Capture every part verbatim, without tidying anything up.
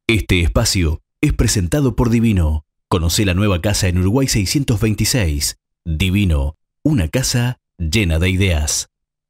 Este espacio es presentado por Divino. Conoce la nueva casa en Uruguay seiscientos veintiséis. Divino, una casa llena de ideas.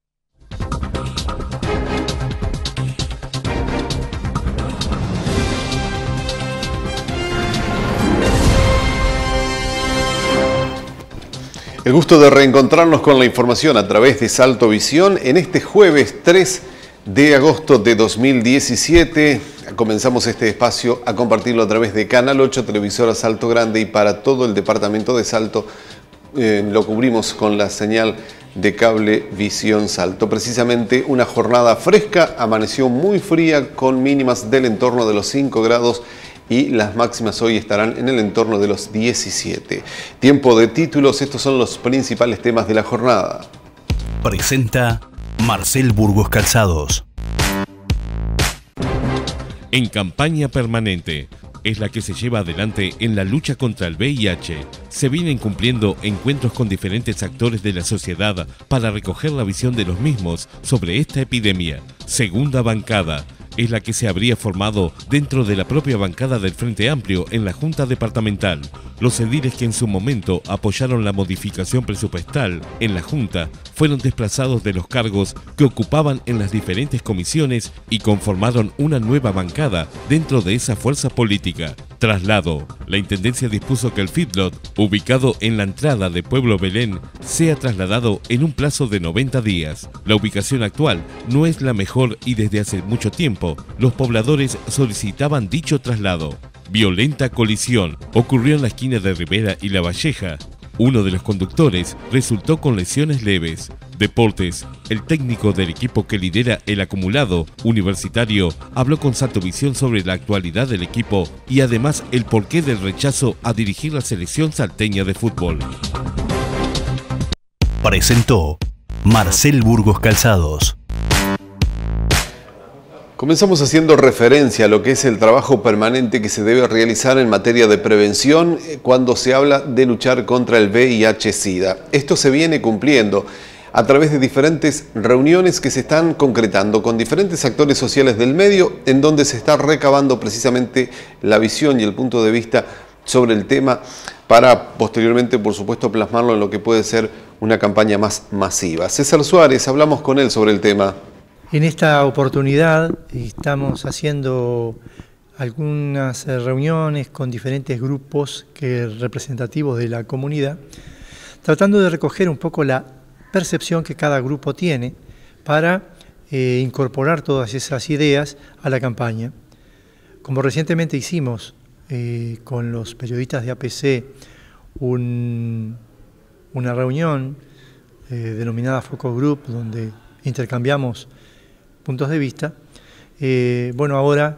El gusto de reencontrarnos con la información a través de Salto Visión en este jueves tres de agosto de dos mil diecisiete. Comenzamos este espacio a compartirlo a través de Canal ocho, televisora Salto Grande, y para todo el departamento de Salto eh, lo cubrimos con la señal de cable Visión Salto. Precisamente una jornada fresca, amaneció muy fría con mínimas del entorno de los cinco grados y las máximas hoy estarán en el entorno de los diecisiete. Tiempo de títulos, estos son los principales temas de la jornada. Presenta Marcel Burgos Calzados. En campaña permanente es la que se lleva adelante en la lucha contra el V I H. Se vienen cumpliendo encuentros con diferentes actores de la sociedad para recoger la visión de los mismos sobre esta epidemia. Segunda bancada es la que se habría formado dentro de la propia bancada del Frente Amplio en la Junta Departamental. Los ediles que en su momento apoyaron la modificación presupuestal en la Junta fueron desplazados de los cargos que ocupaban en las diferentes comisiones y conformaron una nueva bancada dentro de esa fuerza política. Traslado. La Intendencia dispuso que el feedlot, ubicado en la entrada de Pueblo Belén, sea trasladado en un plazo de noventa días. La ubicación actual no es la mejor y desde hace mucho tiempo los pobladores solicitaban dicho traslado. Violenta colisión ocurrió en la esquina de Rivera y La Valleja. Uno de los conductores resultó con lesiones leves. Deportes. El técnico del equipo que lidera el acumulado universitario habló con Salto Visión sobre la actualidad del equipo y además el porqué del rechazo a dirigir la selección salteña de fútbol. Presentó Marcel Burgos Calzados. Comenzamos haciendo referencia a lo que es el trabajo permanente que se debe realizar en materia de prevención cuando se habla de luchar contra el V I H SIDA. Esto se viene cumpliendo a través de diferentes reuniones que se están concretando con diferentes actores sociales del medio, en donde se está recabando precisamente la visión y el punto de vista sobre el tema para posteriormente, por supuesto, plasmarlo en lo que puede ser una campaña más masiva. César Suárez, hablamos con él sobre el tema. En esta oportunidad estamos haciendo algunas reuniones con diferentes grupos que, representativos de la comunidad, tratando de recoger un poco la percepción que cada grupo tiene para eh, incorporar todas esas ideas a la campaña. Como recientemente hicimos eh, con los periodistas de A P C un, una reunión eh, denominada Focus Group, donde intercambiamos puntos de vista, eh, bueno, ahora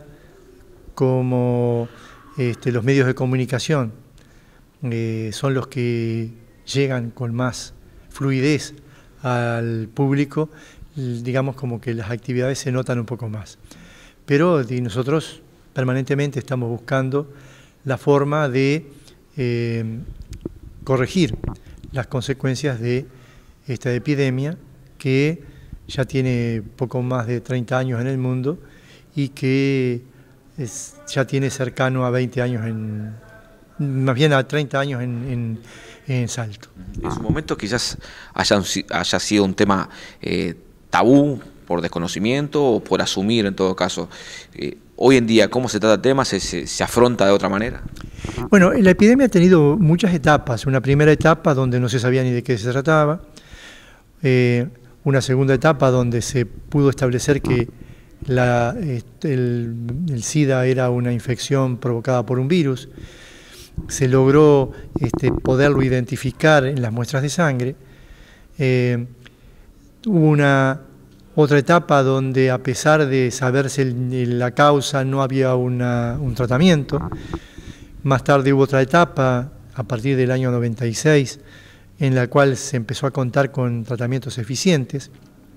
como este, los medios de comunicación eh, son los que llegan con más fluidez al público, digamos como que las actividades se notan un poco más. Pero y nosotros permanentemente estamos buscando la forma de eh, corregir las consecuencias de esta epidemia que ya tiene poco más de treinta años en el mundo y que es, ya tiene cercano a veinte años, en, más bien a treinta años en, en, en Salto. En su momento quizás haya, haya sido un tema eh, tabú, por desconocimiento o por asumir en todo caso. Eh, hoy en día, ¿cómo se trata el tema? ¿Se, se, se afronta de otra manera? Bueno, la epidemia ha tenido muchas etapas. Una primera etapa donde no se sabía ni de qué se trataba. Eh, Una segunda etapa donde se pudo establecer que la, el, el SIDA era una infección provocada por un virus. Se logró este, poderlo identificar en las muestras de sangre. Eh, hubo una otra etapa donde, a pesar de saberse el, la causa, no había una, un tratamiento. Más tarde hubo otra etapa, a partir del año noventa y seis, en la cual se empezó a contar con tratamientos eficientes.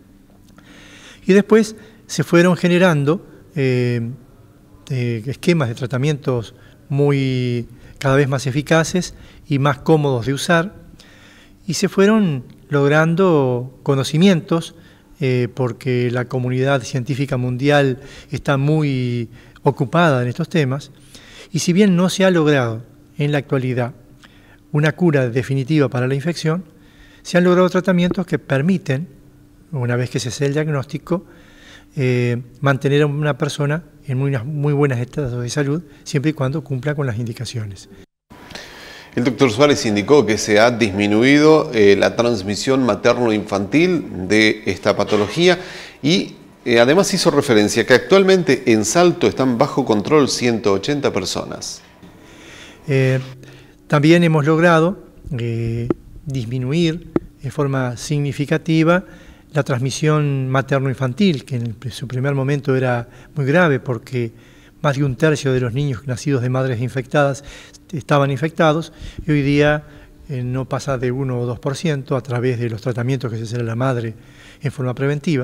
Y después se fueron generando eh, eh, esquemas de tratamientos muy, cada vez más eficaces y más cómodos de usar, y se fueron logrando conocimientos eh, porque la comunidad científica mundial está muy ocupada en estos temas, y si bien no se ha logrado en la actualidad una cura definitiva para la infección, se han logrado tratamientos que permiten, una vez que se hace el diagnóstico, eh, mantener a una persona en muy, muy buenos estados de salud, siempre y cuando cumpla con las indicaciones. El doctor Suárez indicó que se ha disminuido eh, la transmisión materno-infantil de esta patología y eh, además hizo referencia que actualmente en Salto están bajo control ciento ochenta personas. Eh, también hemos logrado eh, disminuir de forma significativa la transmisión materno-infantil, que en su primer momento era muy grave porque más de un tercio de los niños nacidos de madres infectadas estaban infectados, y hoy día eh, no pasa de uno o dos por ciento a través de los tratamientos que se hace a la madre en forma preventiva.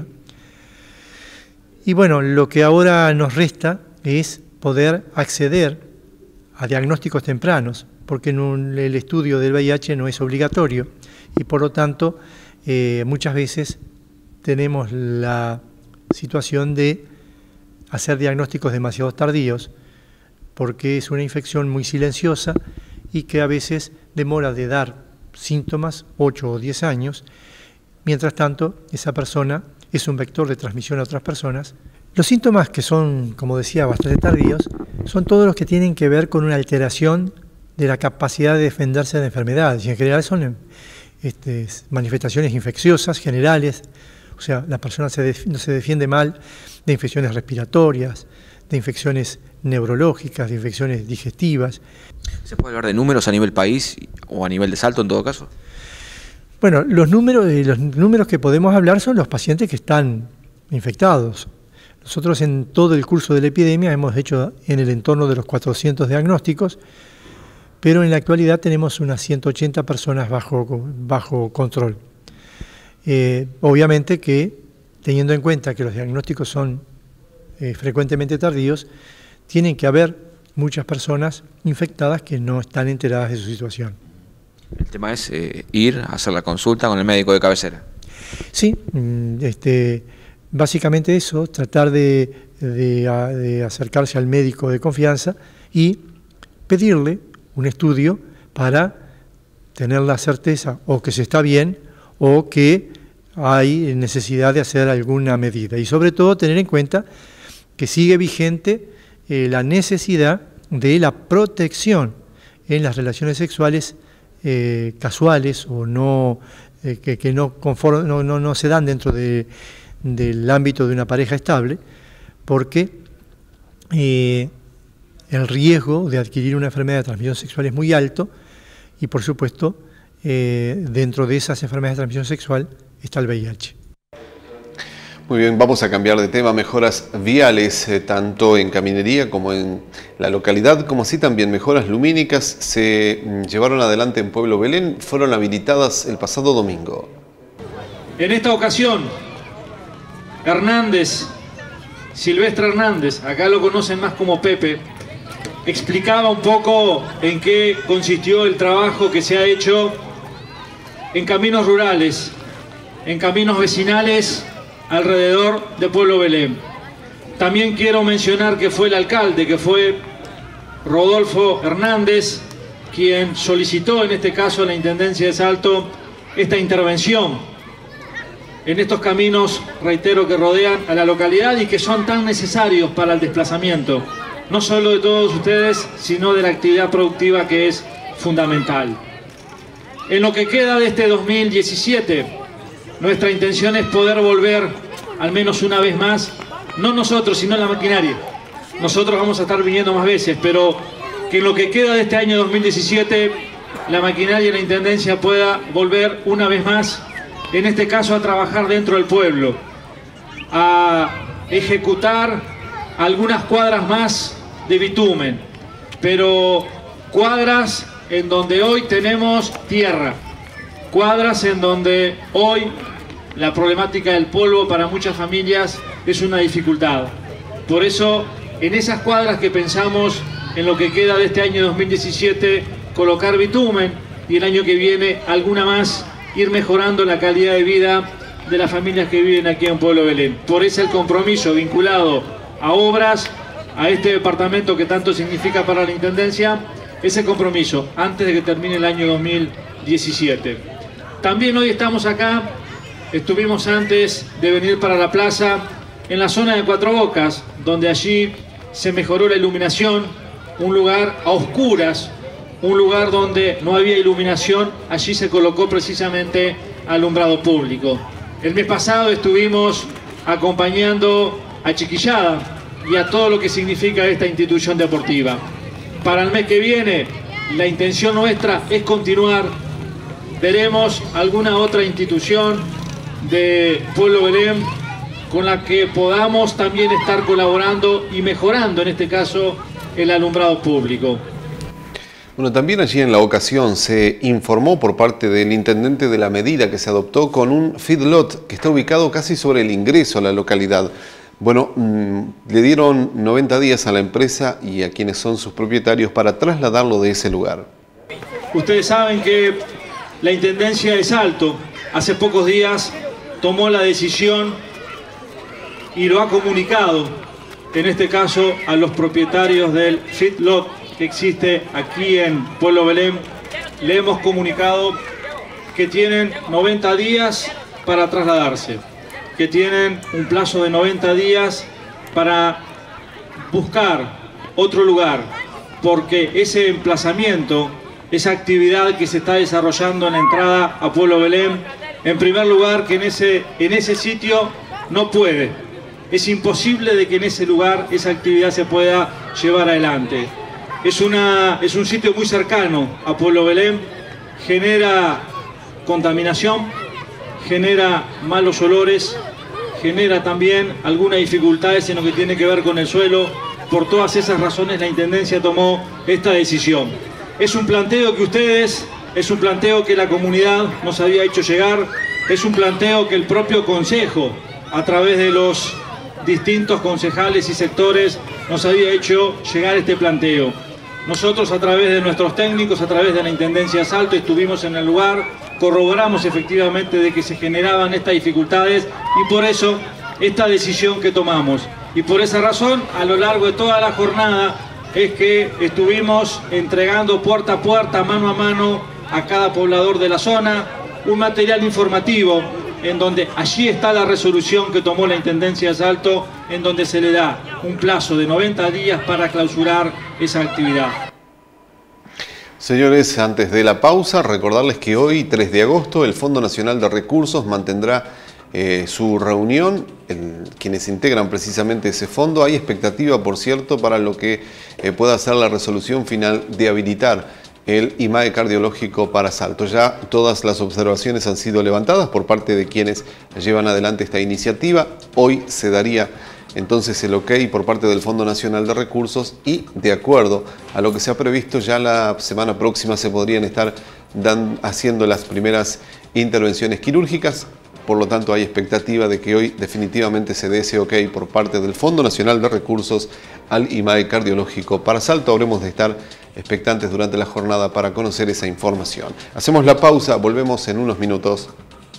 Y bueno, lo que ahora nos resta es poder acceder a diagnósticos tempranos, porque en un, el estudio del V I H no es obligatorio y por lo tanto eh, muchas veces tenemos la situación de hacer diagnósticos demasiado tardíos, porque es una infección muy silenciosa y que a veces demora de dar síntomas ocho o diez años. Mientras tanto, esa persona es un vector de transmisión a otras personas. Los síntomas, que son, como decía, bastante tardíos, son todos los que tienen que ver con una alteración de la capacidad de defenderse de enfermedades, y en general son este, manifestaciones infecciosas generales, o sea, la persona se, def se defiende mal de infecciones respiratorias, de infecciones neurológicas, de infecciones digestivas. ¿Se puede hablar de números a nivel país o a nivel de Salto en todo caso? Bueno, los números, los números que podemos hablar son los pacientes que están infectados. Nosotros en todo el curso de la epidemia hemos hecho en el entorno de los cuatrocientos diagnósticos, pero en la actualidad tenemos unas ciento ochenta personas bajo, bajo control. Eh, obviamente que, teniendo en cuenta que los diagnósticos son eh, frecuentemente tardíos, tienen que haber muchas personas infectadas que no están enteradas de su situación. El tema es eh, ir a hacer la consulta con el médico de cabecera. Sí, este, básicamente eso, tratar de, de, de acercarse al médico de confianza y pedirle un estudio para tener la certeza o que se está bien o que hay necesidad de hacer alguna medida. Y sobre todo tener en cuenta que sigue vigente eh, la necesidad de la protección en las relaciones sexuales eh, casuales o no, eh, que, que no, conform, no, no, no se dan dentro de, del ámbito de una pareja estable, porque eh, el riesgo de adquirir una enfermedad de transmisión sexual es muy alto y, por supuesto, eh, dentro de esas enfermedades de transmisión sexual está el V I H. Muy bien, vamos a cambiar de tema. Mejoras viales, eh, tanto en Caminería como en la localidad, como así también mejoras lumínicas, se mm, llevaron adelante en Pueblo Belén, fueron habilitadas el pasado domingo. En esta ocasión, Hernández, Silvestre Hernández, acá lo conocen más como Pepe, explicaba un poco en qué consistió el trabajo que se ha hecho en caminos rurales, en caminos vecinales alrededor de Pueblo Belén. También quiero mencionar que fue el alcalde, que fue Rodolfo Hernández, quien solicitó en este caso a la Intendencia de Salto esta intervención en estos caminos, reitero, que rodean a la localidad y que son tan necesarios para el desplazamiento, no solo de todos ustedes, sino de la actividad productiva, que es fundamental. En lo que queda de este dos mil diecisiete, nuestra intención es poder volver al menos una vez más, no nosotros, sino la maquinaria. Nosotros vamos a estar viniendo más veces, pero que en lo que queda de este año dos mil diecisiete, la maquinaria y la Intendencia pueda volver una vez más, en este caso a trabajar dentro del pueblo, a ejecutar algunas cuadras más de bitumen, pero cuadras en donde hoy tenemos tierra, cuadras en donde hoy la problemática del polvo para muchas familias es una dificultad. Por eso, en esas cuadras que pensamos en lo que queda de este año dos mil diecisiete, colocar bitumen, y el año que viene alguna más, ir mejorando la calidad de vida de las familias que viven aquí en Pueblo Belén. Por eso el compromiso vinculado a obras a este departamento que tanto significa para la Intendencia ese compromiso antes de que termine el año dos mil diecisiete. También hoy estamos acá, estuvimos antes de venir para la plaza en la zona de Cuatro Bocas, donde allí se mejoró la iluminación, un lugar a oscuras, un lugar donde no había iluminación, allí se colocó precisamente alumbrado público. El mes pasado estuvimos acompañando a Chiquillada y a todo lo que significa esta institución deportiva. Para el mes que viene, la intención nuestra es continuar. Veremos alguna otra institución de Pueblo Belén con la que podamos también estar colaborando y mejorando, en este caso, el alumbrado público. Bueno, también allí en la ocasión se informó por parte del intendente de la medida que se adoptó con un feedlot que está ubicado casi sobre el ingreso a la localidad. Bueno, mmm, le dieron noventa días a la empresa y a quienes son sus propietarios para trasladarlo de ese lugar. Ustedes saben que la Intendencia de Salto hace pocos días tomó la decisión y lo ha comunicado, en este caso a los propietarios del feedlot que existe aquí en Pueblo Belén. Le hemos comunicado que tienen noventa días para trasladarse, que tienen un plazo de noventa días para buscar otro lugar, porque ese emplazamiento, esa actividad que se está desarrollando en la entrada a Pueblo Belén, en primer lugar que en ese, en ese sitio no puede, es imposible de que en ese lugar esa actividad se pueda llevar adelante. Es, una, es un sitio muy cercano a Pueblo Belén, genera contaminación, genera malos olores, genera también algunas dificultades en lo que tiene que ver con el suelo. Por todas esas razones la Intendencia tomó esta decisión. Es un planteo que ustedes, es un planteo que la comunidad nos había hecho llegar, es un planteo que el propio Consejo, a través de los distintos concejales y sectores, nos había hecho llegar este planteo. Nosotros, a través de nuestros técnicos, a través de la Intendencia de Salto, estuvimos en el lugar, corroboramos efectivamente de que se generaban estas dificultades y por eso esta decisión que tomamos. Y por esa razón, a lo largo de toda la jornada, es que estuvimos entregando puerta a puerta, mano a mano, a cada poblador de la zona, un material informativo, en donde allí está la resolución que tomó la Intendencia de Salto, en donde se le da un plazo de noventa días para clausurar esa actividad. Señores, antes de la pausa, recordarles que hoy, tres de agosto, el Fondo Nacional de Recursos mantendrá eh, su reunión. El, quienes integran precisamente ese fondo, hay expectativa, por cierto, para lo que eh, pueda ser la resolución final de habilitar el I M A E cardiológico para Salto. Ya todas las observaciones han sido levantadas por parte de quienes llevan adelante esta iniciativa. Hoy se daría entonces el ok por parte del Fondo Nacional de Recursos y, de acuerdo a lo que se ha previsto, ya la semana próxima se podrían estar dan, haciendo las primeras intervenciones quirúrgicas. Por lo tanto, hay expectativa de que hoy definitivamente se dé ese ok por parte del Fondo Nacional de Recursos al I M A E cardiológico para Salto. Habremos de estar expectantes durante la jornada para conocer esa información. Hacemos la pausa, volvemos en unos minutos.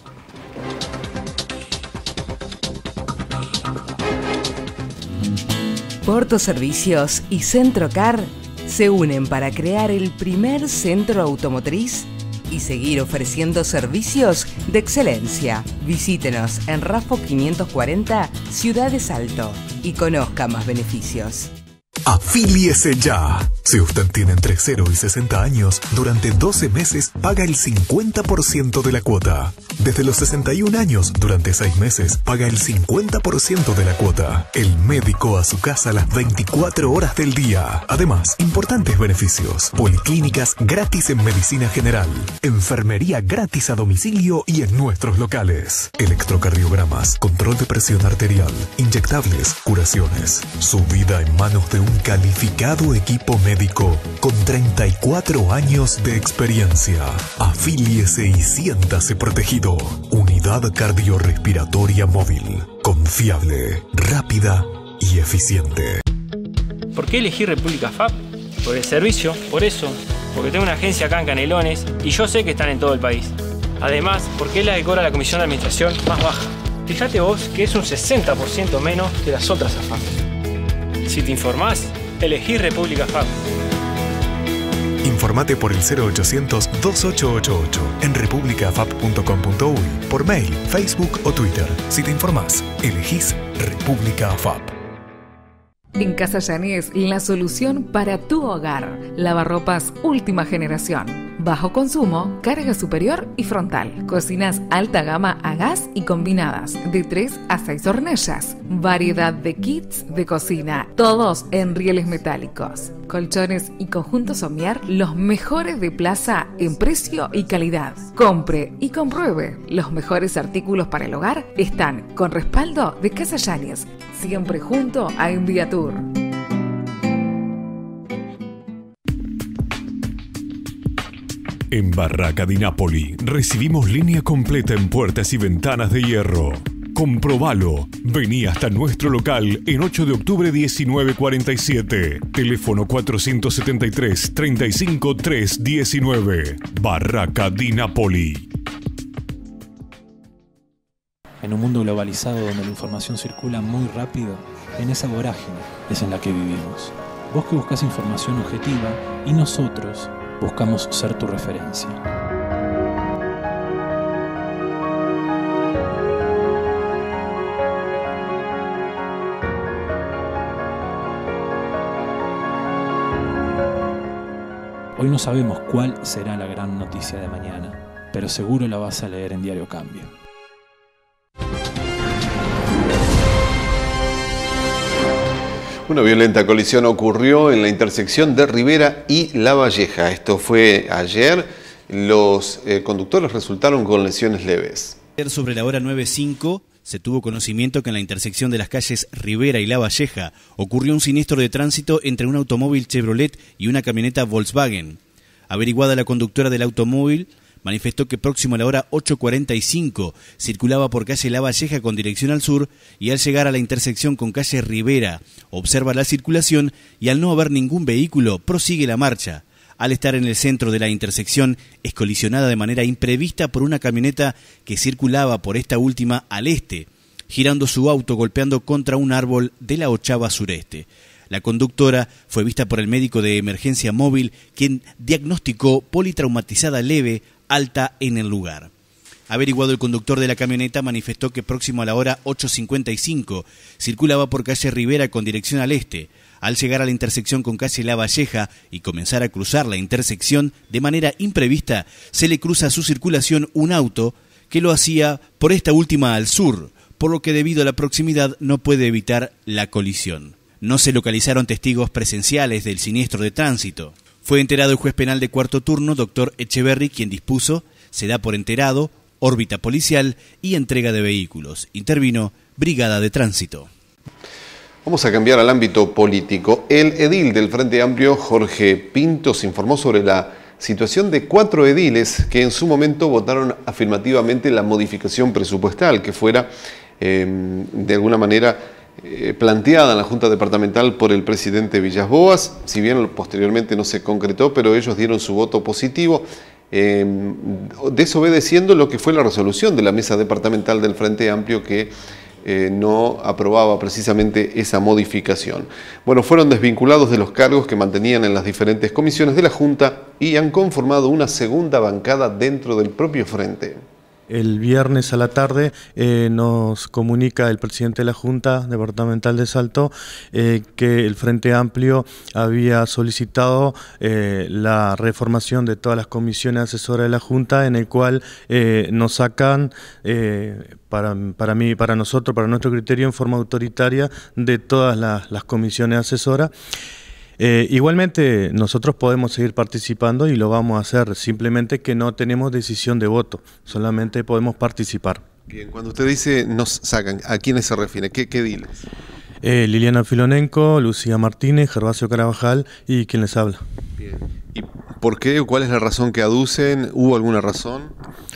Porto Servicios y Centrocar se unen para crear el primer centro automotriz y seguir ofreciendo servicios de excelencia. Visítenos en Rafo quinientos cuarenta, Ciudad de Salto, y conozca más beneficios. Afíliese ya. Si usted tiene entre cero y sesenta años, durante doce meses paga el cincuenta por ciento de la cuota. Desde los sesenta y un años, durante seis meses, paga el cincuenta por ciento de la cuota. El médico a su casa las veinticuatro horas del día. Además, importantes beneficios. Policlínicas gratis en medicina general. Enfermería gratis a domicilio y en nuestros locales. Electrocardiogramas, control de presión arterial, inyectables, curaciones. Su vida en manos de un calificado equipo médico con treinta y cuatro años de experiencia. Afíliese y siéntase protegido. Unidad cardiorrespiratoria móvil. Confiable, rápida y eficiente. ¿Por qué elegí República F A P? Por el servicio, por eso. Porque tengo una agencia acá en Canelones y yo sé que están en todo el país. Además, porque es la que cobra la comisión de administración más baja. Fíjate vos que es un sesenta por ciento menos que las otras A F A P. Si te informás, elegí República F A P. Informate por el cero ochocientos dos ocho ocho ocho en republica f a p punto com punto uy, por mail, Facebook o Twitter. Si te informás, elegís República F A P. En Casa Yanés, la solución para tu hogar. Lavarropas última generación. Bajo consumo, carga superior y frontal. Cocinas alta gama a gas y combinadas, de tres a seis hornallas. Variedad de kits de cocina, todos en rieles metálicos. Colchones y conjuntos Somier, los mejores de plaza en precio y calidad. Compre y compruebe. Los mejores artículos para el hogar están con respaldo de Casa Yanés, siempre junto a Enviatur. En Barraca di Napoli recibimos línea completa en puertas y ventanas de hierro. Comprobalo. Vení hasta nuestro local en ocho de octubre diecinueve cuarenta y siete. Teléfono cuatrocientos setenta y tres, treinta y cinco, trescientos diecinueve. Barraca di Napoli. En un mundo globalizado donde la información circula muy rápido, en esa vorágine es en la que vivimos. Vos que buscas información objetiva y nosotros buscamos ser tu referencia. Hoy no sabemos cuál será la gran noticia de mañana, pero seguro la vas a leer en Diario Cambio. Una violenta colisión ocurrió en la intersección de Rivera y La Valleja. Esto fue ayer. Los eh, conductores resultaron con lesiones leves. Sobre la hora nueve cinco se tuvo conocimiento que en la intersección de las calles Rivera y La Valleja ocurrió un siniestro de tránsito entre un automóvil Chevrolet y una camioneta Volkswagen. Averiguada la conductora del automóvil, manifestó que próximo a la hora ocho cuarenta y cinco circulaba por calle La Valleja con dirección al sur y al llegar a la intersección con calle Rivera observa la circulación y al no haber ningún vehículo prosigue la marcha. Al estar en el centro de la intersección es colisionada de manera imprevista por una camioneta que circulaba por esta última al este, girando su auto golpeando contra un árbol de la ochava sureste. La conductora fue vista por el médico de emergencia móvil, quien diagnosticó politraumatizada leve, alta en el lugar. Averiguado, el conductor de la camioneta manifestó que próximo a la hora ocho cincuenta y cinco circulaba por calle Rivera con dirección al este. Al llegar a la intersección con calle La Valleja y comenzar a cruzar la intersección de manera imprevista, se le cruza a su circulación un auto que lo hacía por esta última al sur, por lo que debido a la proximidad no puede evitar la colisión. No se localizaron testigos presenciales del siniestro de tránsito. Fue enterado el juez penal de cuarto turno, doctor Echeverry, quien dispuso, se da por enterado, órbita policial y entrega de vehículos. Intervino Brigada de Tránsito. Vamos a cambiar al ámbito político. El edil del Frente Amplio, Jorge Pintos, informó sobre la situación de cuatro ediles que en su momento votaron afirmativamente la modificación presupuestal que fuera, eh, de alguna manera, Eh, planteada en la Junta Departamental por el presidente Villas Boas, si bien posteriormente no se concretó, pero ellos dieron su voto positivo, eh, desobedeciendo lo que fue la resolución de la Mesa Departamental del Frente Amplio que eh, no aprobaba precisamente esa modificación. Bueno, fueron desvinculados de los cargos que mantenían en las diferentes comisiones de la Junta y han conformado una segunda bancada dentro del propio Frente. El viernes a la tarde eh, nos comunica el presidente de la Junta Departamental de Salto eh, que el Frente Amplio había solicitado eh, la reformación de todas las comisiones asesoras de la Junta, en el cual eh, nos sacan, eh, para, para mí, para nosotros, para nuestro criterio, en forma autoritaria de todas las, las comisiones asesoras. Eh, igualmente nosotros podemos seguir participando y lo vamos a hacer, simplemente que no tenemos decisión de voto, solamente podemos participar. Bien, cuando usted dice nos sacan, ¿a quiénes se refiere? ¿Qué, qué diles? Eh, Liliana Filonenko, Lucía Martínez, Gervasio Carabajal y quien les habla. Bien. ¿Y por qué o cuál es la razón que aducen? ¿Hubo alguna razón?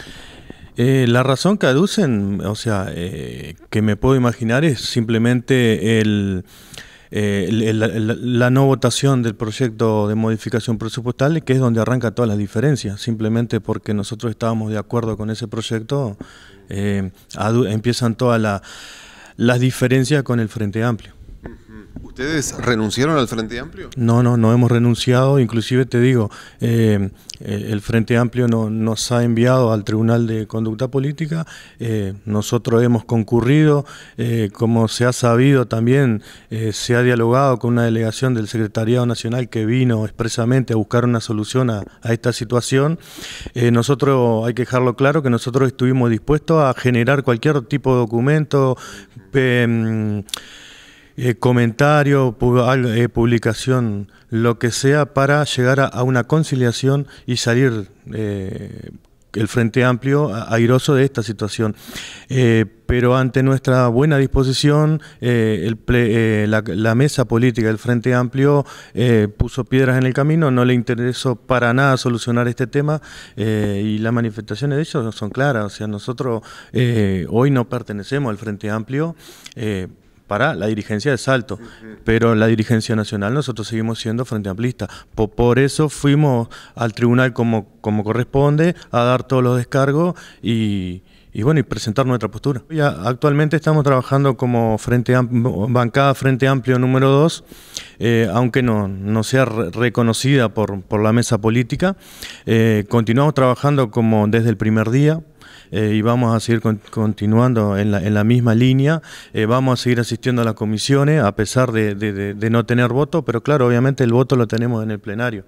Eh, la razón que aducen, o sea, eh, que me puedo imaginar es simplemente el... Eh, la, la, la no votación del proyecto de modificación presupuestal, que es donde arranca todas las diferencias. Simplemente porque nosotros estábamos de acuerdo con ese proyecto, eh, empiezan todas la, las diferencias con el Frente Amplio. ¿Ustedes renunciaron al Frente Amplio? No, no, no hemos renunciado, inclusive te digo, eh, eh, el Frente Amplio no, nos ha enviado al Tribunal de Conducta Política, eh, nosotros hemos concurrido, eh, como se ha sabido también, eh, se ha dialogado con una delegación del Secretariado Nacional que vino expresamente a buscar una solución a, a esta situación. Eh, nosotros, hay que dejarlo claro, que nosotros estuvimos dispuestos a generar cualquier tipo de documento, eh, Eh, comentario, pu eh, publicación, lo que sea, para llegar a, a una conciliación y salir eh, el Frente Amplio airoso de esta situación. Eh, pero ante nuestra buena disposición, eh, el ple eh, la, la mesa política del Frente Amplio eh, puso piedras en el camino, no le interesó para nada solucionar este tema, eh, y las manifestaciones de ellos son claras. O sea, nosotros eh, hoy no pertenecemos al Frente Amplio, eh, para la dirigencia de Salto, pero la dirigencia nacional nosotros seguimos siendo Frente Amplista. Por, por eso fuimos al tribunal como, como corresponde, a dar todos los descargos y, y bueno, y presentar nuestra postura. Ya actualmente estamos trabajando como Frente Amplio, bancada Frente Amplio número dos, eh, aunque no, no sea re reconocida por, por la mesa política. Eh, continuamos trabajando como desde el primer día. Eh, y vamos a seguir con, continuando en la, en la misma línea, eh, vamos a seguir asistiendo a las comisiones a pesar de, de, de, de no tener voto, pero claro, obviamente el voto lo tenemos en el plenario.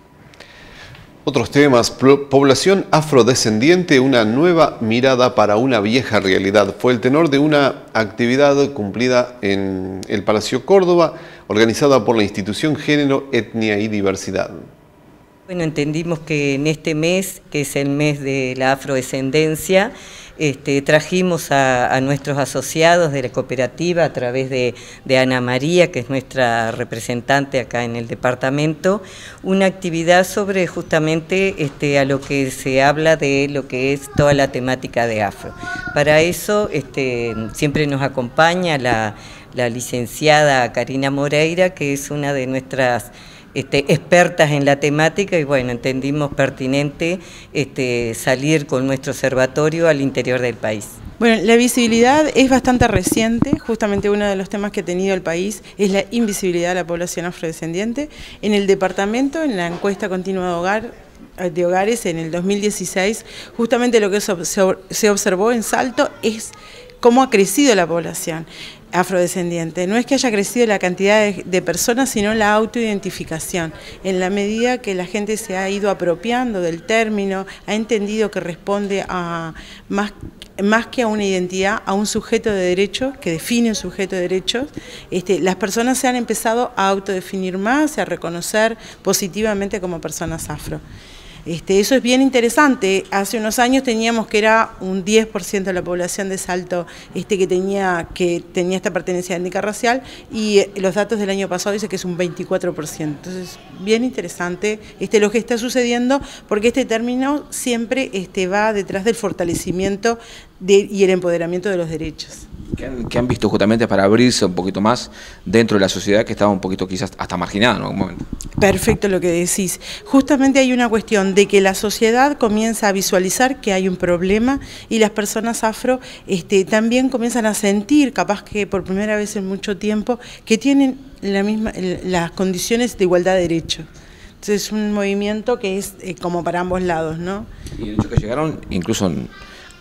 Otros temas: población afrodescendiente, una nueva mirada para una vieja realidad. Fue el tenor de una actividad cumplida en el Palacio Córdoba, organizada por la institución Género, Etnia y Diversidad. Bueno, entendimos que en este mes, que es el mes de la afrodescendencia, este, trajimos a, a nuestros asociados de la cooperativa a través de, de Ana María, que es nuestra representante acá en el departamento, una actividad sobre justamente este, a lo que se habla de lo que es toda la temática de afro. Para eso este, siempre nos acompaña la, la licenciada Karina Moreira, que es una de nuestras Este, expertas en la temática, y bueno, entendimos pertinente este, salir con nuestro observatorio al interior del país. Bueno, la visibilidad es bastante reciente, justamente uno de los temas que ha tenido el país es la invisibilidad de la población afrodescendiente. En el departamento, en la encuesta continua de hogar, de hogares en el dos mil dieciséis, justamente lo que se observó en Salto es cómo ha crecido la población afrodescendiente. No es que haya crecido la cantidad de, de personas, sino la autoidentificación. En la medida que la gente se ha ido apropiando del término, ha entendido que responde a más, más que a una identidad, a un sujeto de derechos, que define un sujeto de derechos, este, las personas se han empezado a autodefinir más, a reconocer positivamente como personas afro. Este, eso es bien interesante. Hace unos años teníamos que era un diez por ciento de la población de Salto este, que, tenía, que tenía esta pertenencia étnica racial, y los datos del año pasado dicen que es un veinticuatro por ciento. Entonces, bien interesante este, lo que está sucediendo, porque este término siempre este, va detrás del fortalecimiento de, y el empoderamiento de los derechos. ¿Qué han, qué han visto justamente para abrirse un poquito más dentro de la sociedad que estaba un poquito quizás hasta marginada en algún momento? Perfecto lo que decís. Justamente hay una cuestión de que la sociedad comienza a visualizar que hay un problema, y las personas afro este, también comienzan a sentir, capaz que por primera vez en mucho tiempo, que tienen la misma, las condiciones de igualdad de derechos. Entonces es un movimiento que es eh, como para ambos lados, ¿no? Y el hecho que llegaron incluso en,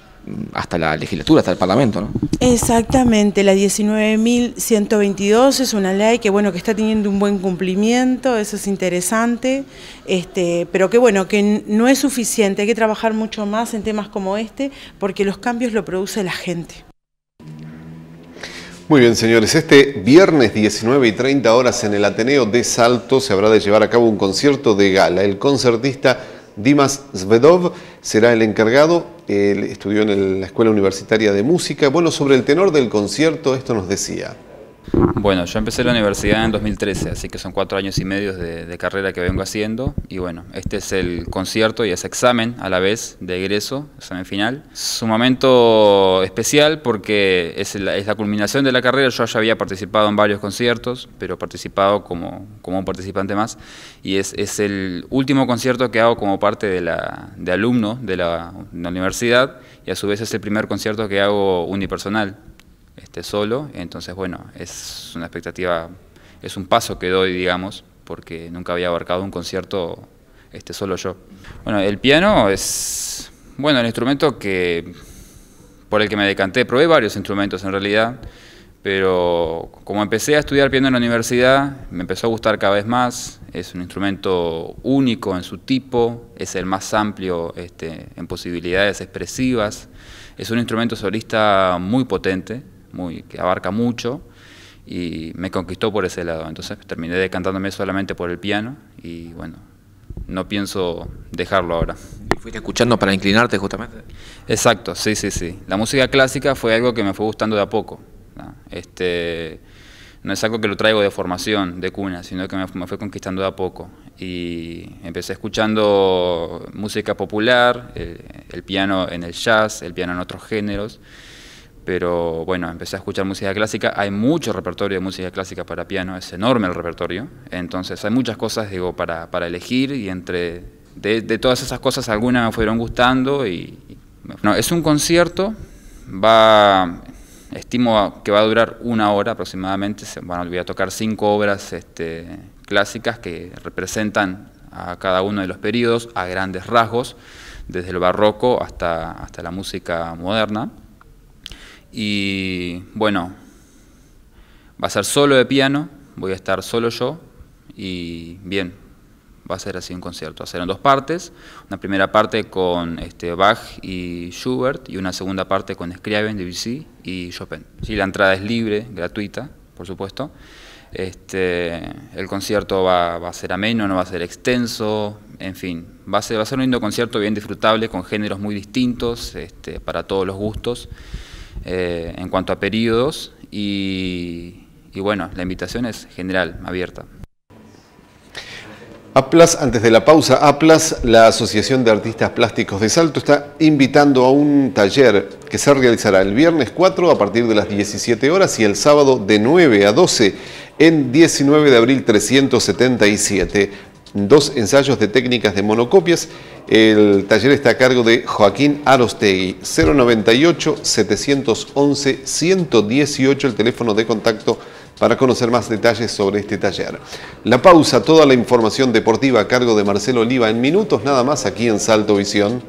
hasta la legislatura, hasta el Parlamento, ¿no? Exactamente, la diecinueve mil ciento veintidós es una ley que bueno que está teniendo un buen cumplimiento, eso es interesante, este, pero que bueno, que no es suficiente, hay que trabajar mucho más en temas como este, porque los cambios lo produce la gente. Muy bien, señores, este viernes diecinueve y treinta horas en el Ateneo de Salto se habrá de llevar a cabo un concierto de gala. El concertista Dimas Svedov será el encargado. Él estudió en el, la Escuela Universitaria de Música. Bueno, sobre el tenor del concierto, esto nos decía. Bueno, yo empecé la universidad en dos mil trece, así que son cuatro años y medio de, de carrera que vengo haciendo, y bueno, este es el concierto y es examen a la vez de egreso, examen final. Es un momento especial porque es la, es la culminación de la carrera. Yo ya había participado en varios conciertos, pero participado como, como un participante más, y es, es el último concierto que hago como parte de, la, de alumno de la, de la universidad, y a su vez es el primer concierto que hago unipersonal. Este, solo, entonces bueno, es una expectativa es un paso que doy, digamos, porque nunca había abarcado un concierto este, solo yo. Bueno, el piano es, bueno, el instrumento que, por el que me decanté. Probé varios instrumentos en realidad, pero como empecé a estudiar piano en la universidad, me empezó a gustar cada vez más. Es un instrumento único en su tipo, es el más amplio este, en posibilidades expresivas. Es un instrumento solista muy potente, muy, que abarca mucho, y me conquistó por ese lado. Entonces terminé decantándome solamente por el piano y bueno, no pienso dejarlo ahora. ¿Y fuiste escuchando para inclinarte justamente? Exacto, sí, sí, sí. La música clásica fue algo que me fue gustando de a poco, ¿no? Este, no es algo que lo traigo de formación, de cuna, sino que me, me fue conquistando de a poco. Y empecé escuchando música popular, el, el piano en el jazz, el piano en otros géneros, pero bueno, empecé a escuchar música clásica. Hay mucho repertorio de música clásica para piano, es enorme el repertorio, entonces hay muchas cosas, digo, para, para elegir, y entre de, de todas esas cosas algunas me fueron gustando. Y, y no, es un concierto, va... Estimo que va a durar una hora aproximadamente. Se van, voy a tocar cinco obras este, clásicas que representan a cada uno de los periodos a grandes rasgos, desde el barroco hasta, hasta la música moderna. Y bueno, va a ser solo de piano, voy a estar solo yo, y bien, va a ser así un concierto. Va a ser en dos partes, una primera parte con este, Bach y Schubert, y una segunda parte con Scriabin, Debussy y Chopin. Sí, la entrada es libre, gratuita, por supuesto. Este, el concierto va, va a ser ameno, no va a ser extenso, en fin, va a ser, va a ser un lindo concierto, bien disfrutable, con géneros muy distintos, este, para todos los gustos, eh, en cuanto a periodos, y, y bueno, la invitación es general, abierta. APLAS, antes de la pausa, APLAS, la Asociación de Artistas Plásticos de Salto, está invitando a un taller que se realizará el viernes cuatro a partir de las diecisiete horas y el sábado de nueve a doce en diecinueve de abril trescientos setenta y siete. Dos ensayos de técnicas de monocopias. El taller está a cargo de Joaquín Arostegui. Cero noventa y ocho, setecientos once, ciento dieciocho, el teléfono de contacto para conocer más detalles sobre este taller. La pausa, toda la información deportiva a cargo de Marcelo Oliva en minutos nada más aquí en Salto Visión.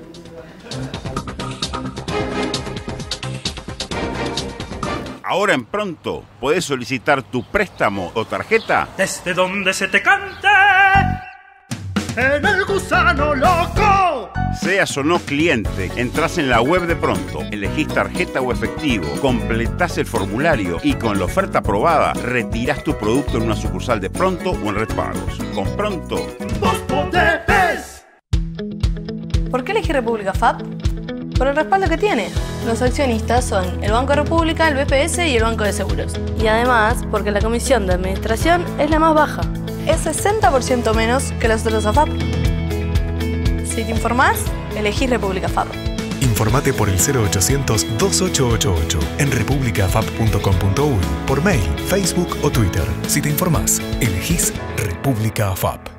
Ahora en Pronto podés solicitar tu préstamo o tarjeta desde donde se te cante en el gusano loco. Seas o no cliente, entras en la web de Pronto, elegís tarjeta o efectivo, completás el formulario y con la oferta aprobada retirás tu producto en una sucursal de Pronto o en Red Pagos. Con Pronto, vos podés. ¿Por qué elegí República F A P? Por el respaldo que tiene. Los accionistas son el Banco República, el B P S y el Banco de Seguros. Y además, porque la comisión de administración es la más baja. Es sesenta por ciento menos que los otros A F A P. Si te informás, elegís República F A P. Informate por el cero ochocientos, veintiocho ochenta y ocho en republica f a p punto com punto u y por mail, Facebook o Twitter. Si te informás, elegís República F A P.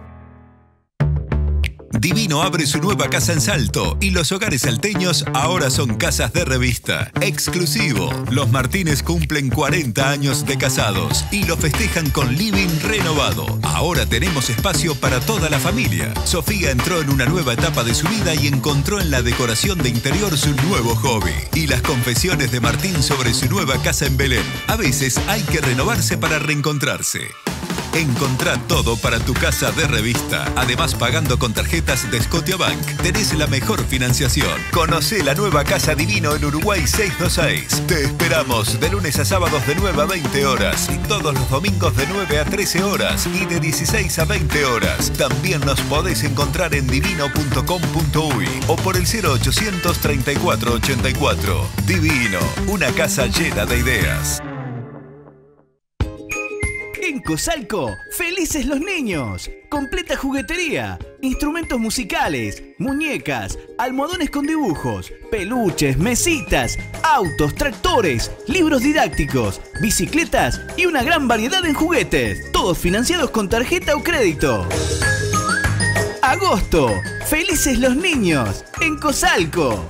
Divino abre su nueva casa en Salto y los hogares salteños ahora son casas de revista. Exclusivo. Los Martínez cumplen cuarenta años de casados y lo festejan con living renovado. Ahora tenemos espacio para toda la familia. Sofía entró en una nueva etapa de su vida y encontró en la decoración de interior su nuevo hobby. Y las confesiones de Martín sobre su nueva casa en Belén. A veces hay que renovarse para reencontrarse. Encontrá todo para tu casa de revista. Además, pagando con tarjetas de Scotiabank, tenés la mejor financiación. Conocé la nueva Casa Divino en Uruguay seiscientos veintiséis. Te esperamos de lunes a sábados de nueve a veinte horas y todos los domingos de nueve a trece horas y de dieciséis a veinte horas. También nos podés encontrar en divino punto com punto u y o por el cero ochocientos, treinta y cuatro ochenta y cuatro. Divino, una casa llena de ideas. En Cosalco, felices los niños. Completa juguetería, instrumentos musicales, muñecas, almohadones con dibujos, peluches, mesitas, autos, tractores, libros didácticos, bicicletas y una gran variedad en juguetes. Todos financiados con tarjeta o crédito. Agosto, felices los niños. En Cosalco.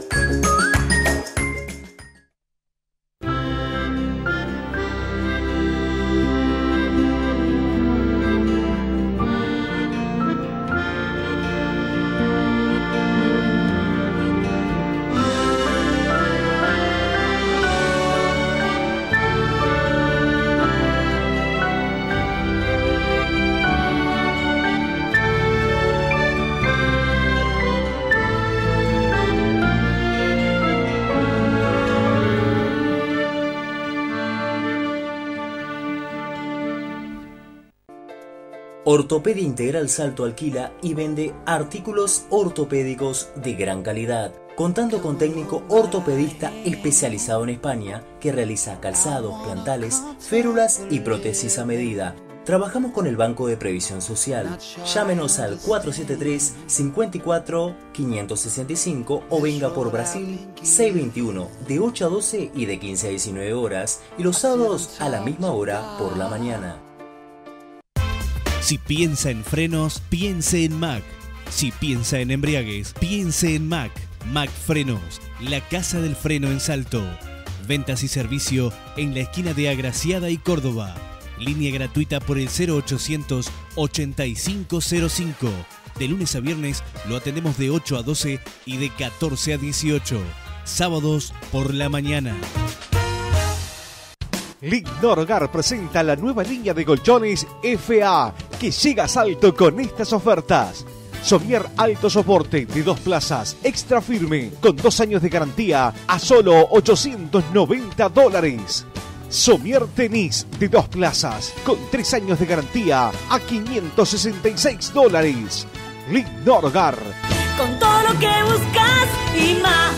Ortopedia Integral Salto alquila y vende artículos ortopédicos de gran calidad, contando con técnico ortopedista especializado en España que realiza calzados, plantales, férulas y prótesis a medida. Trabajamos con el Banco de Previsión Social. Llámenos al cuatro siete tres, cinco cuatro, cinco seis cinco o venga por Brasil seiscientos veintiuno de ocho a doce y de quince a diecinueve horas y los sábados a la misma hora por la mañana. Si piensa en frenos, piense en Mac. Si piensa en embriagues, piense en Mac. Mac Frenos, la casa del freno en Salto. Ventas y servicio en la esquina de Agraciada y Córdoba. Línea gratuita por el cero ochocientos, ochenta y cinco cero cinco. De lunes a viernes lo atendemos de ocho a doce y de catorce a dieciocho. Sábados por la mañana. Lindor Hogar presenta la nueva línea de colchones F A que llega a Salto con estas ofertas. Somier alto soporte de dos plazas, extra firme, con dos años de garantía a solo ochocientos noventa dólares. Somier Tenis de dos plazas, con tres años de garantía a quinientos sesenta y seis dólares. Lindor Hogar. Con todo lo que buscas y más.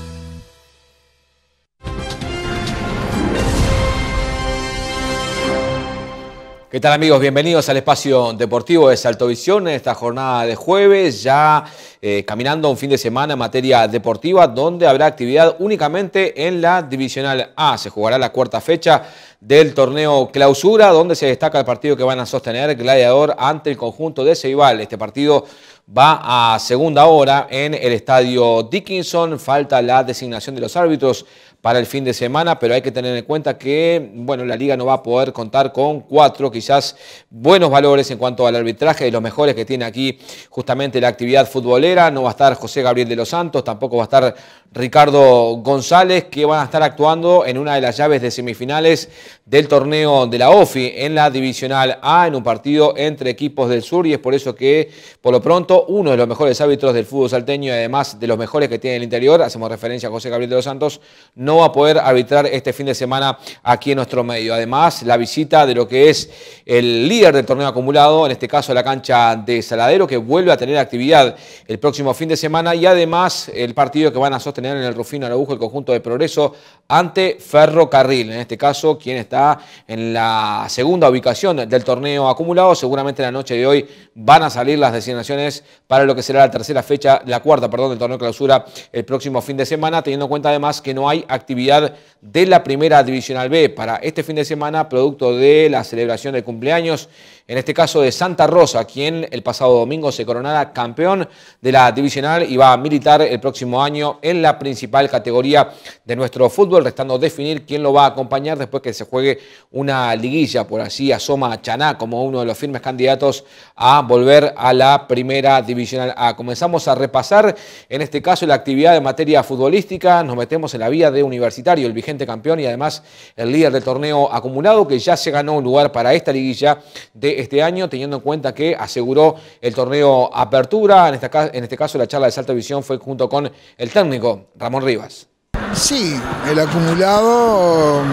¿Qué tal, amigos? Bienvenidos al espacio deportivo de Saltovisión en esta jornada de jueves, ya eh, caminando un fin de semana en materia deportiva donde habrá actividad únicamente en la Divisional A. Se jugará la cuarta fecha del torneo Clausura, donde se destaca el partido que van a sostener Gladiador ante el conjunto de Ceibal. Este partido va a segunda hora en el estadio Dickinson. Falta la designación de los árbitros para el fin de semana, pero hay que tener en cuenta que bueno, la liga no va a poder contar con cuatro quizás buenos valores en cuanto al arbitraje, de los mejores que tiene aquí justamente la actividad futbolera. No va a estar José Gabriel de los Santos, tampoco va a estar Ricardo González, que van a estar actuando en una de las llaves de semifinales del torneo de la O F I en la Divisional A, en un partido entre equipos del sur, y es por eso que por lo pronto uno de los mejores árbitros del fútbol salteño y además de los mejores que tiene el interior, hacemos referencia a José Gabriel de los Santos, no va a poder arbitrar este fin de semana aquí en nuestro medio. Además, la visita de lo que es el líder del torneo acumulado, en este caso la cancha de Saladero, que vuelve a tener actividad el próximo fin de semana, y además el partido que van a sostener en el Rufino Araujo el conjunto de Progreso ante Ferrocarril, en este caso quien está en la segunda ubicación del torneo acumulado. Seguramente en la noche de hoy van a salir las designaciones para lo que será la tercera fecha, la cuarta, perdón, del torneo Clausura el próximo fin de semana, teniendo en cuenta además que no hay actividad de la primera Divisional B para este fin de semana, producto de la celebración del cumpleaños, en este caso de Santa Rosa, quien el pasado domingo se coronara campeón de la Divisional y va a militar el próximo año en la principal categoría de nuestro fútbol, restando definir quién lo va a acompañar después que se juegue una liguilla. Por así asoma Chaná como uno de los firmes candidatos a volver a la primera Divisional A. Comenzamos a repasar en este caso la actividad de materia futbolística, nos metemos en la vía de Universitario, el vigente campeón y además el líder del torneo acumulado, que ya se ganó un lugar para esta liguilla de este año, teniendo en cuenta que aseguró el torneo Apertura. En, esta, en este caso la charla de Saltovisión fue junto con el técnico Ramón Rivas. Sí, el acumulado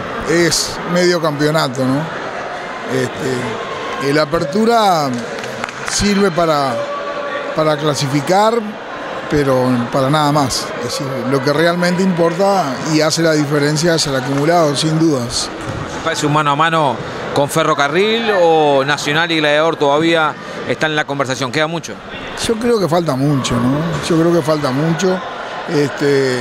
es medio campeonato, ¿no? Este, el Apertura sirve para, para clasificar, pero para nada más. Es decir, lo que realmente importa y hace la diferencia es el acumulado, sin dudas. ¿Parece un mano a mano con Ferrocarril o Nacional y Gladiador todavía están en la conversación? ¿Queda mucho? Yo creo que falta mucho, ¿no? Yo creo que falta mucho. Este,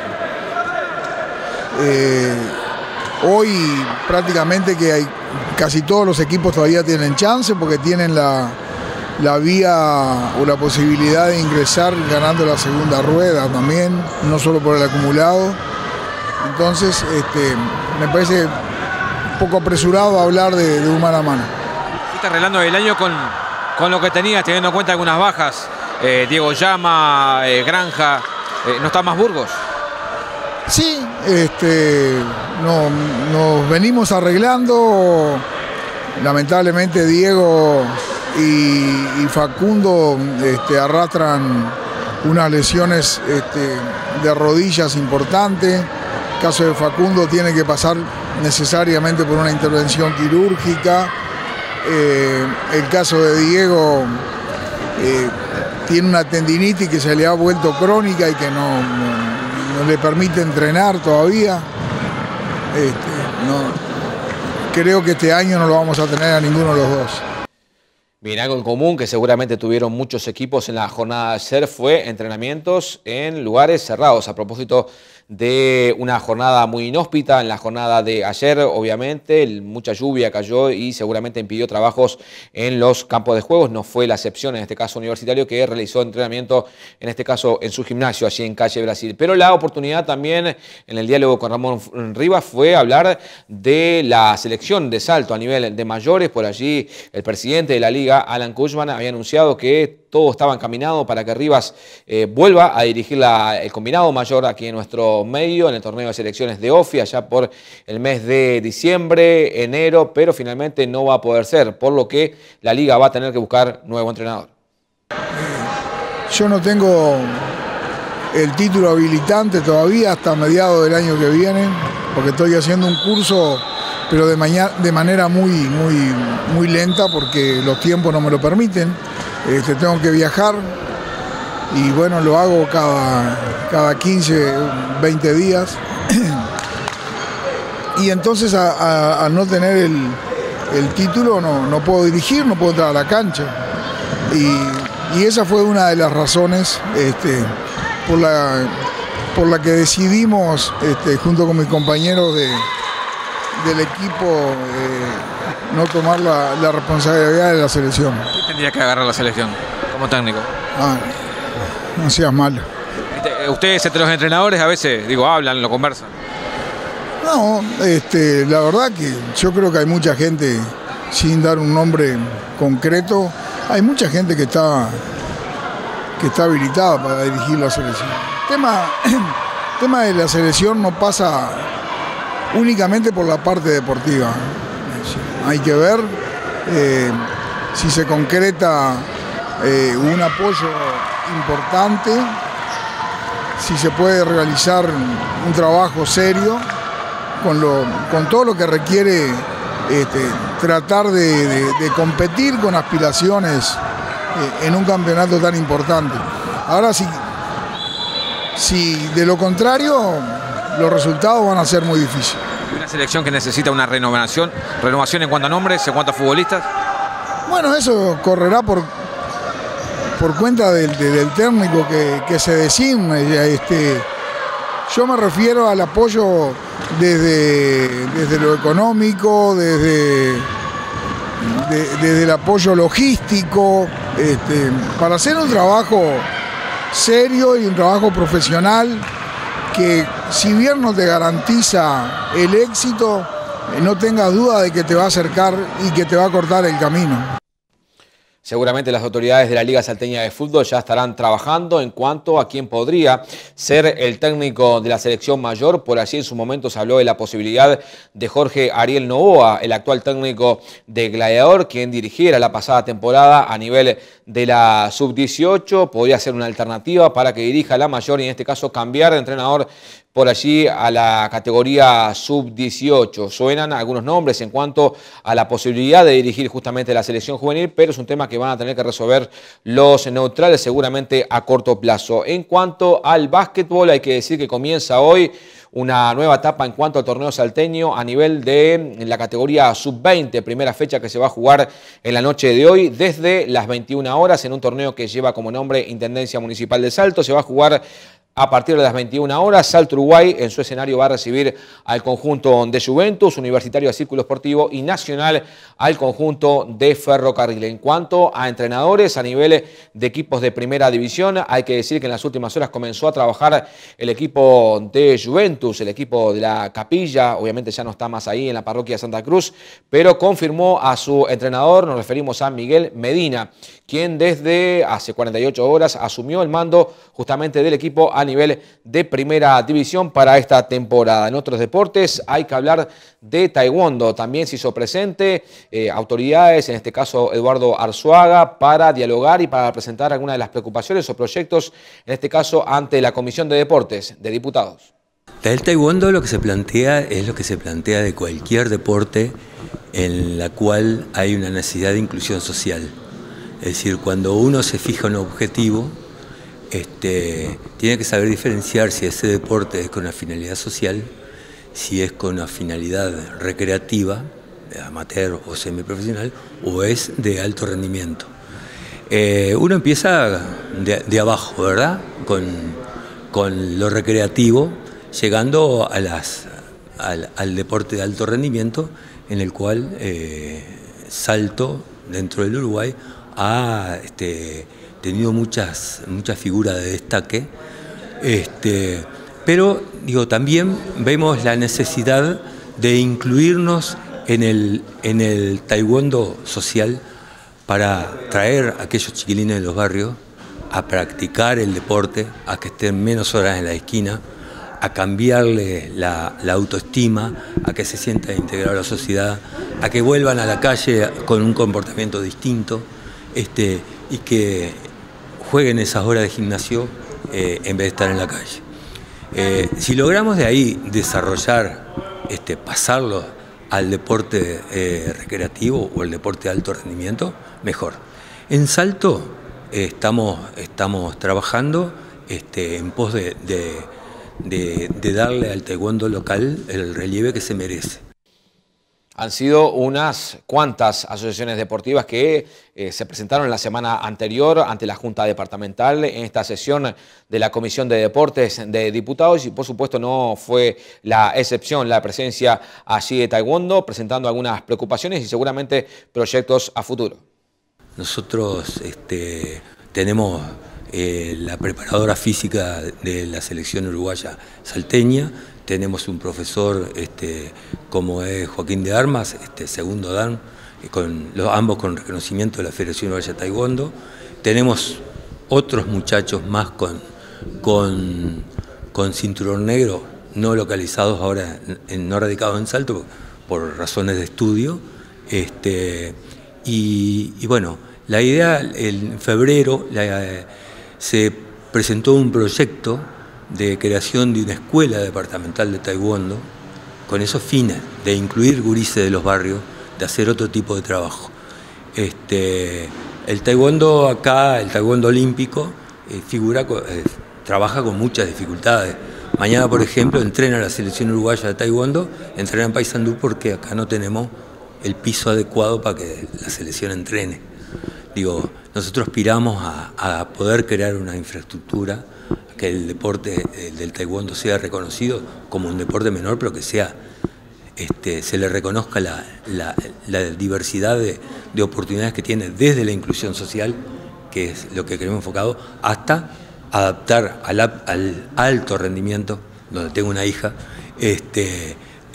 eh, hoy prácticamente que hay, casi todos los equipos todavía tienen chance porque tienen la, la vía o la posibilidad de ingresar ganando la segunda rueda también, no solo por el acumulado. Entonces, este, me parece un poco apresurado hablar de, de un mano a mano. Fuiste arreglando el año con, con lo que tenías, teniendo en cuenta algunas bajas. Eh, Diego Llama, eh, Granja, eh, ¿no está más Burgos? Sí, este, no, nos venimos arreglando. Lamentablemente Diego y, y Facundo este, arrastran unas lesiones este, de rodillas importantes. El caso de Facundo tiene que pasar necesariamente por una intervención quirúrgica. Eh, el caso de Diego eh, tiene una tendinitis que se le ha vuelto crónica y que no, no, no le permite entrenar todavía. Este, no, creo que este año no lo vamos a tener a ninguno de los dos. Bien, algo en común que seguramente tuvieron muchos equipos en la jornada de ayer fue entrenamientos en lugares cerrados. A propósito de una jornada muy inhóspita, en la jornada de ayer, obviamente, mucha lluvia cayó y seguramente impidió trabajos en los campos de juegos. No fue la excepción, en este caso Universitario, que realizó entrenamiento, en este caso en su gimnasio, allí en Calle Brasil. Pero la oportunidad también, en el diálogo con Ramón Rivas, fue hablar de la selección de salto a nivel de mayores. Por allí, el presidente de la Liga, Alan Cushman, había anunciado que todo estaba encaminado para que Rivas eh, vuelva a dirigir la, el combinado mayor aquí en nuestro medio, en el torneo de selecciones de O F I, allá por el mes de diciembre, enero, pero finalmente no va a poder ser, por lo que la Liga va a tener que buscar nuevo entrenador. Yo no tengo el título habilitante todavía hasta mediados del año que viene, porque estoy haciendo un curso, pero de, mañana, de manera muy, muy, muy lenta, porque los tiempos no me lo permiten. Este, tengo que viajar y bueno, lo hago cada, cada quince, veinte días. Y entonces a, a, a no tener el, el título no, no puedo dirigir, no puedo entrar a la cancha. Y, y esa fue una de las razones este, por, la, por la que decidimos, este, junto con mis compañeros de, del equipo, eh, no tomar la, la responsabilidad de la selección. ¿Qué tendría que agarrar la selección como técnico? Ah, no seas malo. Ustedes entre los entrenadores a veces, digo, hablan, lo conversan. No, este, la verdad que yo creo que hay mucha gente, sin dar un nombre concreto, hay mucha gente que está, que está habilitada para dirigir la selección. El tema, el tema de la selección no pasa únicamente por la parte deportiva. Hay que ver eh, si se concreta eh, un apoyo importante, si se puede realizar un trabajo serio con, lo, con todo lo que requiere este, tratar de, de, de competir con aspiraciones eh, en un campeonato tan importante. Ahora, si, si de lo contrario, los resultados van a ser muy difíciles. Una selección que necesita una renovación, renovación en cuanto a nombres, en cuanto a futbolistas. Bueno, eso correrá por, por cuenta del, del técnico que, que se designe. Este, yo me refiero al apoyo desde, desde lo económico, desde, de, desde el apoyo logístico, este, para hacer un trabajo serio y un trabajo profesional que, si bien no te garantiza el éxito, no tengas duda de que te va a acercar y que te va a cortar el camino. Seguramente las autoridades de la Liga Salteña de Fútbol ya estarán trabajando en cuanto a quién podría ser el técnico de la selección mayor. Por allí en su momento se habló de la posibilidad de Jorge Ariel Novoa, el actual técnico de Gladiador, quien dirigiera la pasada temporada a nivel de la sub dieciocho. Podría ser una alternativa para que dirija la mayor y en este caso cambiar de entrenador por allí a la categoría sub dieciocho. Suenan algunos nombres en cuanto a la posibilidad de dirigir justamente la selección juvenil, pero es un tema que van a tener que resolver los neutrales seguramente a corto plazo. En cuanto al básquetbol, hay que decir que comienza hoy una nueva etapa en cuanto al torneo salteño a nivel de la categoría sub veinte, primera fecha que se va a jugar en la noche de hoy desde las veintiuna horas en un torneo que lleva como nombre Intendencia Municipal de Salto. Se va a jugar a partir de las veintiuna horas, Salto Uruguay en su escenario va a recibir al conjunto de Juventus, Universitario de Círculo Esportivo y Nacional al conjunto de Ferrocarril. En cuanto a entrenadores a nivel de equipos de primera división, hay que decir que en las últimas horas comenzó a trabajar el equipo de Juventus, el equipo de la Capilla, obviamente ya no está más ahí en la parroquia de Santa Cruz, pero confirmó a su entrenador, nos referimos a Miguel Medina, quien desde hace cuarenta y ocho horas asumió el mando justamente del equipo a nivel de primera división para esta temporada. En otros deportes hay que hablar de taekwondo. También se hizo presente eh, autoridades, en este caso Eduardo Arzuaga, para dialogar y para presentar algunas de las preocupaciones o proyectos, en este caso ante la Comisión de Deportes de Diputados. El taekwondo lo que se plantea es lo que se plantea de cualquier deporte en la cual hay una necesidad de inclusión social. Es decir, cuando uno se fija un objetivo, este, tiene que saber diferenciar si ese deporte es con una finalidad social, si es con una finalidad recreativa, amateur o semiprofesional, o es de alto rendimiento. Eh, uno empieza de, de abajo, ¿verdad? Con, con lo recreativo, llegando a las, al, al deporte de alto rendimiento, en el cual eh, Salto, dentro del Uruguay, ha este, tenido muchas, muchas figuras de destaque, este, pero digo, también vemos la necesidad de incluirnos en el, en el taekwondo social para traer a aquellos chiquilines de los barrios a practicar el deporte, a que estén menos horas en la esquina, a cambiarle la, la autoestima, a que se sientan integrados a la sociedad, a que vuelvan a la calle con un comportamiento distinto, este, y que jueguen esas horas de gimnasio eh, en vez de estar en la calle. Eh, si logramos de ahí desarrollar, este, pasarlo al deporte eh, recreativo o el deporte de alto rendimiento, mejor. En Salto eh, estamos, estamos trabajando este, en pos de, de De, de darle al taekwondo local el relieve que se merece. Han sido unas cuantas asociaciones deportivas que eh, se presentaron la semana anterior ante la Junta Departamental en esta sesión de la Comisión de Deportes de Diputados, y por supuesto no fue la excepción la presencia allí de taekwondo, presentando algunas preocupaciones y seguramente proyectos a futuro. Nosotros este, tenemos Eh, la preparadora física de la selección uruguaya salteña, tenemos un profesor este, como es Joaquín de Armas, este, segundo dan, con, los, ambos con reconocimiento de la Federación Uruguaya de Taekwondo, tenemos otros muchachos más con, con, con cinturón negro, no localizados ahora, en, no radicados en Salto por, por razones de estudio, este, y, y bueno, la idea en febrero la, se presentó un proyecto de creación de una escuela departamental de taekwondo con esos fines de incluir gurises de los barrios, de hacer otro tipo de trabajo. Este, el taekwondo acá, el taekwondo olímpico, eh, figura, eh, trabaja con muchas dificultades. Mañana, por ejemplo, entrena la selección uruguaya de taekwondo, entrena en Paysandú porque acá no tenemos el piso adecuado para que la selección entrene. Digo, nosotros aspiramos a, a poder crear una infraestructura, que el deporte el del taekwondo sea reconocido como un deporte menor, pero que sea, este, se le reconozca la, la, la diversidad de, de oportunidades que tiene desde la inclusión social, que es lo que queremos enfocado, hasta adaptar al, al alto rendimiento, donde tengo una hija, este,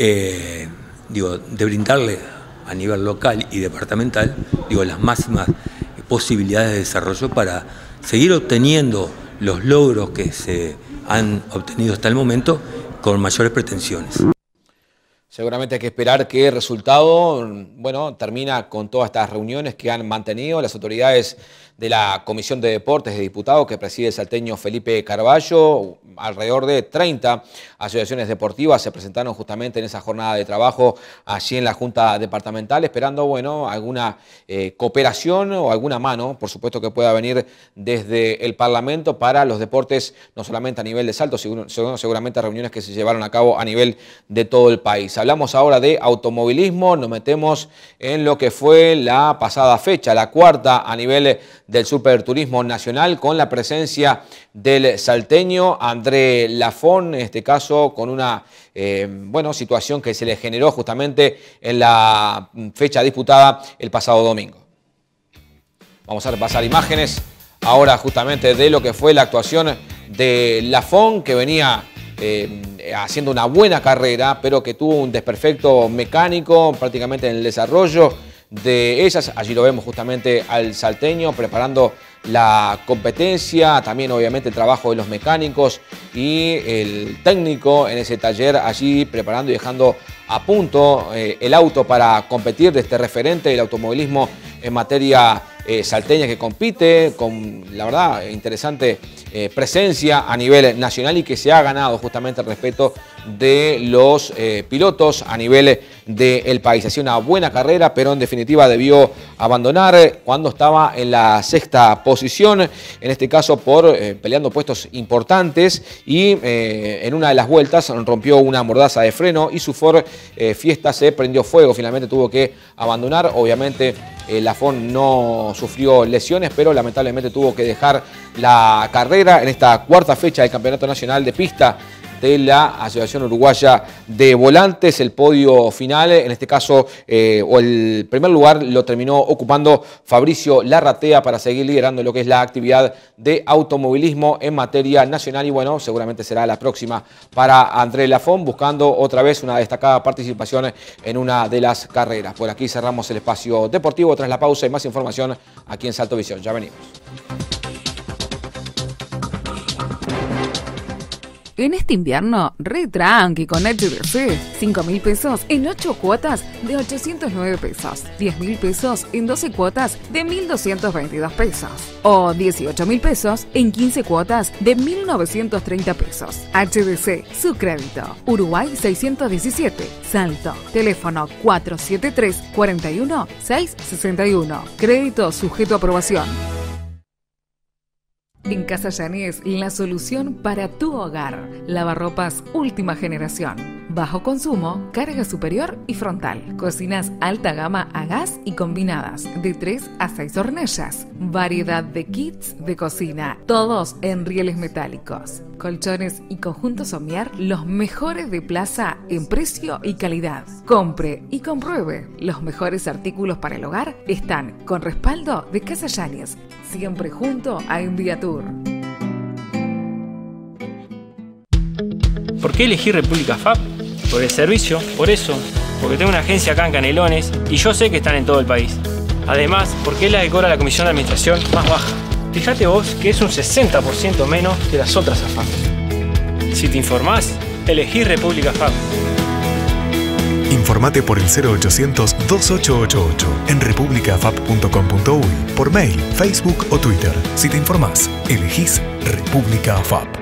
eh, digo, de brindarle a nivel local y departamental, digo, las máximas posibilidades de desarrollo para seguir obteniendo los logros que se han obtenido hasta el momento con mayores pretensiones. Seguramente hay que esperar que el resultado, bueno, termina con todas estas reuniones que han mantenido las autoridades de la Comisión de Deportes de Diputados que preside el salteño Felipe Carballo. Alrededor de treinta asociaciones deportivas se presentaron justamente en esa jornada de trabajo allí en la Junta Departamental, esperando, bueno, alguna eh, cooperación o alguna mano, por supuesto, que pueda venir desde el Parlamento para los deportes, no solamente a nivel de Salto, sino seguramente reuniones que se llevaron a cabo a nivel de todo el país. Hablamos ahora de automovilismo, nos metemos en lo que fue la pasada fecha, la cuarta a nivel del Superturismo Nacional, con la presencia del salteño André Lafón, en este caso con una eh, bueno, situación que se le generó justamente en la fecha disputada el pasado domingo. Vamos a repasar imágenes ahora justamente de lo que fue la actuación de Lafón, que venía eh, haciendo una buena carrera, pero que tuvo un desperfecto mecánico prácticamente en el desarrollo de ellas. Allí lo vemos justamente al salteño preparando la competencia, también obviamente el trabajo de los mecánicos y el técnico en ese taller allí preparando y dejando a punto eh, el auto para competir de este referente del automovilismo en materia eh, salteña que compite con, la verdad, interesante eh, presencia a nivel nacional y que se ha ganado justamente el respeto de los eh, pilotos a nivel del país. Hacía una buena carrera, pero en definitiva debió abandonar cuando estaba en la sexta posición, en este caso por eh, peleando puestos importantes, y eh, en una de las vueltas rompió una mordaza de freno y su Ford eh, Fiesta se prendió fuego. Finalmente tuvo que abandonar. Obviamente eh, la Ford no sufrió lesiones, pero lamentablemente tuvo que dejar la carrera en esta cuarta fecha del Campeonato Nacional de Pista de la Asociación Uruguaya de Volantes. El podio final, en este caso, eh, o el primer lugar lo terminó ocupando Fabricio Larratea para seguir liderando lo que es la actividad de automovilismo en materia nacional, y bueno, seguramente será la próxima para André Lafont, buscando otra vez una destacada participación en una de las carreras. Por aquí cerramos el espacio deportivo. Tras la pausa y más información aquí en Salto Visión. Ya venimos. En este invierno, re tranqui con H D C. cinco mil pesos en ocho cuotas de ochocientos nueve pesos. diez mil pesos en doce cuotas de mil doscientos veintidós pesos. O dieciocho mil pesos en quince cuotas de mil novecientos treinta pesos. H D C, su crédito. Uruguay seiscientos diecisiete. Salto. Teléfono cuatro siete tres, cuatro uno, seis seis uno. Crédito sujeto a aprobación. En Casa Yanés, la solución para tu hogar. Lavarropas última generación. Bajo consumo, carga superior y frontal. Cocinas alta gama a gas y combinadas, de tres a seis hornallas. Variedad de kits de cocina, todos en rieles metálicos. Colchones y conjuntos Somier, los mejores de plaza en precio y calidad. Compre y compruebe. Los mejores artículos para el hogar están con respaldo de Casa Yanés, siempre junto a Enviatur. ¿Por qué elegí República F A P? Por el servicio, por eso, porque tengo una agencia acá en Canelones y yo sé que están en todo el país. Además, porque es la que cobra la comisión de administración más baja. Fíjate vos que es un sesenta por ciento menos que las otras A F A P. Si te informás, elegí República F A P. Informate por el cero ochocientos, dos ocho ocho ocho en republica f a p punto com punto uy, por mail, Facebook o Twitter. Si te informás, elegís República F A P.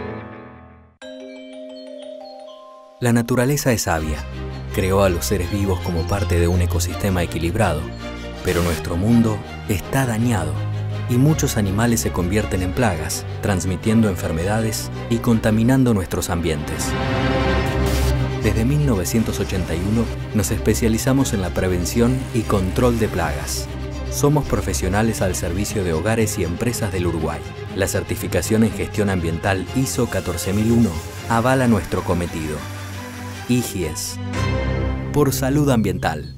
La naturaleza es sabia. Creó a los seres vivos como parte de un ecosistema equilibrado, pero nuestro mundo está dañado y muchos animales se convierten en plagas, transmitiendo enfermedades y contaminando nuestros ambientes. Desde mil novecientos ochenta y uno nos especializamos en la prevención y control de plagas. Somos profesionales al servicio de hogares y empresas del Uruguay. La certificación en gestión ambiental I S O catorce mil uno avala nuestro cometido. I G I E S. Por salud ambiental.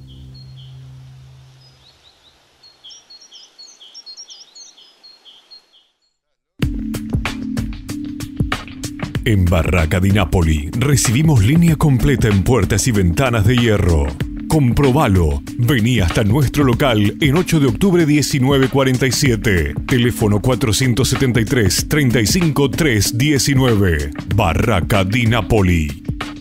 En Barraca di Napoli recibimos línea completa en puertas y ventanas de hierro. Comprobalo. Vení hasta nuestro local en ocho de octubre diecinueve cuarenta y siete. Teléfono cuatrocientos setenta y tres, treinta y cinco, trescientos diecinueve. Barraca di Napoli.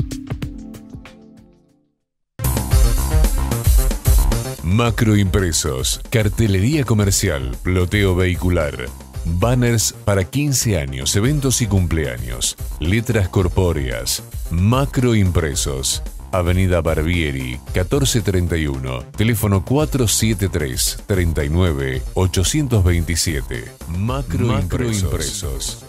Macroimpresos, cartelería comercial, ploteo vehicular. Banners para quince años, eventos y cumpleaños. Letras corpóreas. Macroimpresos. Avenida Barbieri, catorce treinta y uno. Teléfono cuatro siete tres, treinta y nueve, ochocientos veintisiete. Macroimpresos.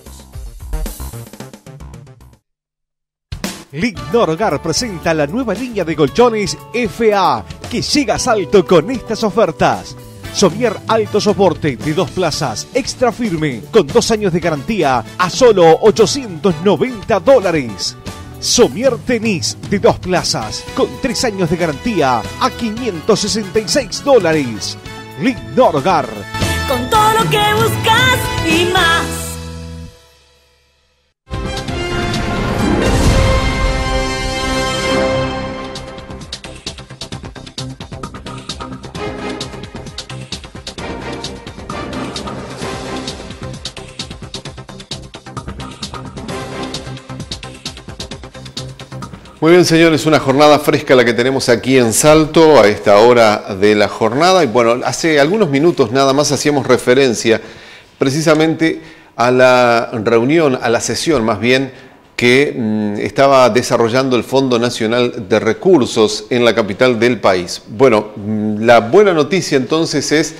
Lindorgar presenta la nueva línea de colchones F A que llega a Salto con estas ofertas. Somier alto soporte de dos plazas, extra firme, con dos años de garantía a solo ochocientos noventa dólares. Somier tenis de dos plazas, con tres años de garantía a quinientos sesenta y seis dólares. Lindorgar. Con todo lo que buscas y más. Muy bien, señores, una jornada fresca la que tenemos aquí en Salto a esta hora de la jornada. Y bueno, hace algunos minutos nada más hacíamos referencia precisamente a la reunión, a la sesión más bien, que mmm, estaba desarrollando el Fondo Nacional de Recursos en la capital del país. Bueno, mmm, la buena noticia entonces es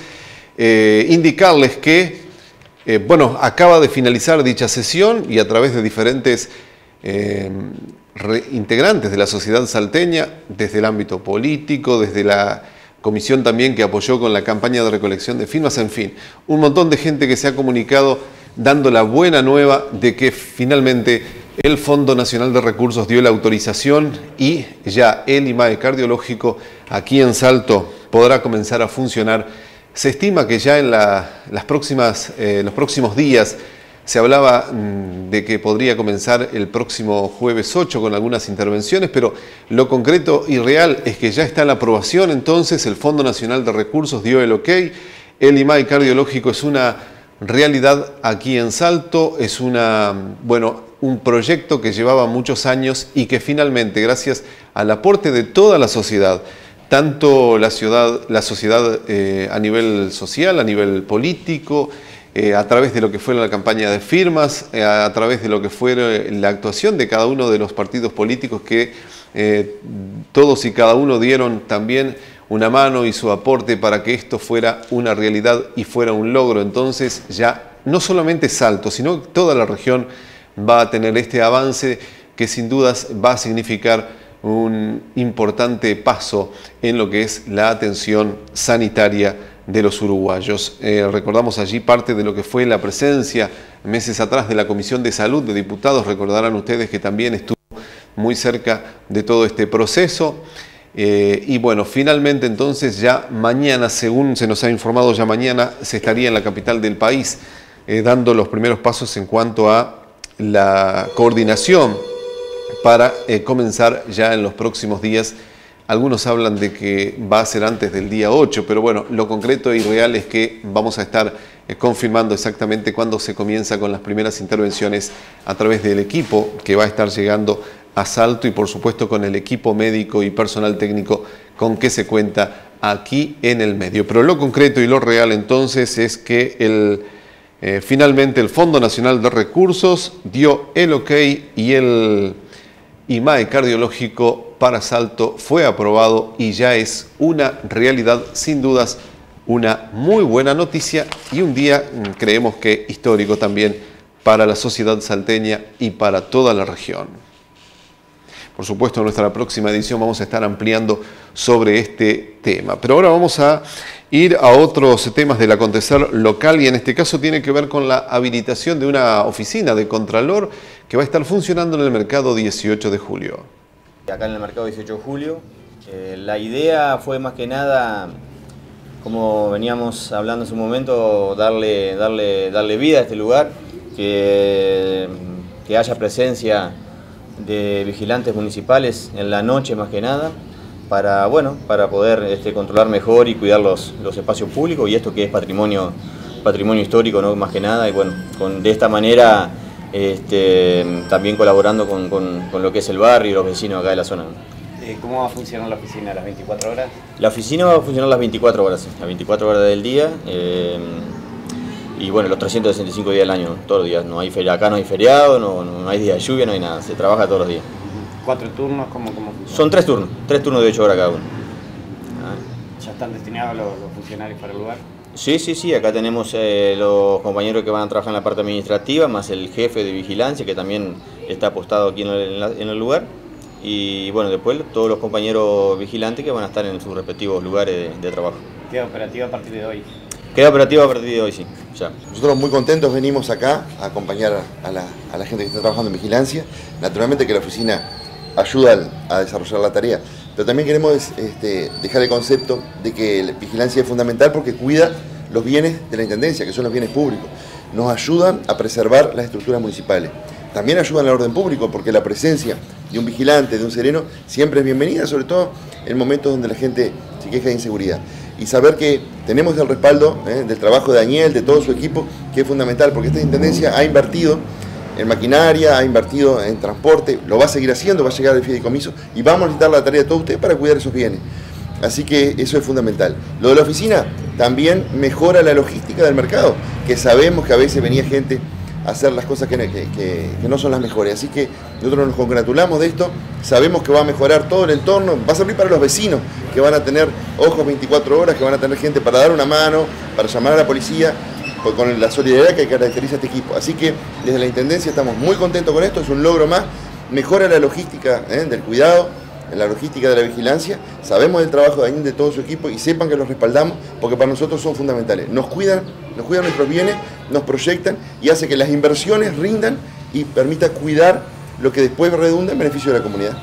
eh, indicarles que, eh, bueno, acaba de finalizar dicha sesión y a través de diferentes eh, integrantes de la sociedad salteña, desde el ámbito político, desde la comisión también que apoyó con la campaña de recolección de firmas, en fin, un montón de gente que se ha comunicado dando la buena nueva de que finalmente el Fondo Nacional de Recursos dio la autorización y ya el I M A E cardiológico aquí en Salto podrá comenzar a funcionar. Se estima que ya en la, las próximas, eh, los próximos días se hablaba mmm, de que podría comenzar el próximo jueves ocho con algunas intervenciones, pero lo concreto y real es que ya está la aprobación, entonces el Fondo Nacional de Recursos dio el ok, el I M A E cardiológico es una realidad aquí en Salto, es una, bueno, un proyecto que llevaba muchos años y que finalmente, gracias al aporte de toda la sociedad, tanto la, ciudad, la sociedad eh, a nivel social, a nivel político, Eh, a través de lo que fue la campaña de firmas, eh, a través de lo que fue la actuación de cada uno de los partidos políticos que eh, todos y cada uno dieron también una mano y su aporte para que esto fuera una realidad y fuera un logro. Entonces ya no solamente Salto, sino toda la región va a tener este avance que sin dudas va a significar un importante paso en lo que es la atención sanitaria de los uruguayos. Eh, recordamos allí parte de lo que fue la presencia meses atrás de la Comisión de Salud de Diputados. Recordarán ustedes que también estuvo muy cerca de todo este proceso. Eh, y bueno, finalmente entonces ya mañana, según se nos ha informado, ya mañana se estaría en la capital del país eh, dando los primeros pasos en cuanto a la coordinación para eh, comenzar ya en los próximos días. Algunos hablan de que va a ser antes del día ocho, pero bueno, lo concreto y real es que vamos a estar eh, confirmando exactamente cuándo se comienza con las primeras intervenciones a través del equipo que va a estar llegando a Salto y por supuesto con el equipo médico y personal técnico con que se cuenta aquí en el medio. Pero lo concreto y lo real entonces es que el, eh, finalmente el Fondo Nacional de Recursos dio el ok y el I M A E cardiológico para Salto fue aprobado y ya es una realidad, sin dudas, una muy buena noticia y un día, creemos que histórico también para la sociedad salteña y para toda la región. Por supuesto, en nuestra próxima edición vamos a estar ampliando sobre este tema. Pero ahora vamos a ir a otros temas del acontecer local y en este caso tiene que ver con la habilitación de una oficina de Contralor que va a estar funcionando en el mercado dieciocho de julio. Acá en el mercado dieciocho de julio, eh, la idea fue más que nada, como veníamos hablando en su momento, darle, darle, darle vida a este lugar, que, que haya presencia de vigilantes municipales en la noche más que nada, para, bueno, para poder este, controlar mejor y cuidar los, los espacios públicos y esto que es patrimonio, patrimonio histórico, ¿no? Más que nada, y bueno, con, de esta manera este, también colaborando con, con, con lo que es el barrio y los vecinos acá de la zona, ¿no? Eh, ¿Cómo va a funcionar la oficina? ¿Las veinticuatro horas? La oficina va a funcionar las veinticuatro horas, sí, las veinticuatro horas del día. Eh, Y bueno, los trescientos sesenta y cinco días del año, todos los días. No hay feria, acá no hay feriado, no, no hay día de lluvia, no hay nada. Se trabaja todos los días. ¿Cuatro turnos? ¿Cómo, cómo funciona? Son tres turnos, tres turnos de ocho horas cada uno. Ah. ¿Ya están destinados los, los funcionarios para el lugar? Sí, sí, sí. Acá tenemos eh, los compañeros que van a trabajar en la parte administrativa, más el jefe de vigilancia, que también está apostado aquí en el, en el lugar. Y bueno, después todos los compañeros vigilantes que van a estar en sus respectivos lugares de, de trabajo. ¿Queda operativa a partir de hoy? Queda operativa a partir de hoy, sí, ya. Nosotros muy contentos venimos acá a acompañar a la, a la gente que está trabajando en vigilancia. Naturalmente que la oficina ayuda a desarrollar la tarea, pero también queremos este, dejar el concepto de que la vigilancia es fundamental porque cuida los bienes de la Intendencia, que son los bienes públicos. Nos ayudan a preservar las estructuras municipales. También ayudan al orden público porque la presencia de un vigilante, de un sereno, siempre es bienvenida, sobre todo en momentos donde la gente se queja de inseguridad. Y saber que tenemos el respaldo eh, del trabajo de Daniel, de todo su equipo, que es fundamental, porque esta Intendencia ha invertido en maquinaria, ha invertido en transporte, lo va a seguir haciendo, va a llegar al fideicomiso y vamos a necesitar la tarea de todos ustedes para cuidar esos bienes. Así que eso es fundamental. Lo de la oficina también mejora la logística del mercado, que sabemos que a veces venía gente a hacer las cosas que, que, que, que no son las mejores. Así que nosotros nos congratulamos de esto, sabemos que va a mejorar todo el entorno, va a servir para los vecinos, que van a tener ojos veinticuatro horas, que van a tener gente para dar una mano, para llamar a la policía, con la solidaridad que caracteriza a este equipo. Así que desde la Intendencia estamos muy contentos con esto, es un logro más, mejora la logística ¿eh? del cuidado, la logística de la vigilancia, sabemos del trabajo de, de todo su equipo y sepan que los respaldamos porque para nosotros son fundamentales. Nos cuidan, nos cuidan nuestros bienes, nos proyectan y hace que las inversiones rindan y permita cuidar lo que después redunda en beneficio de la comunidad.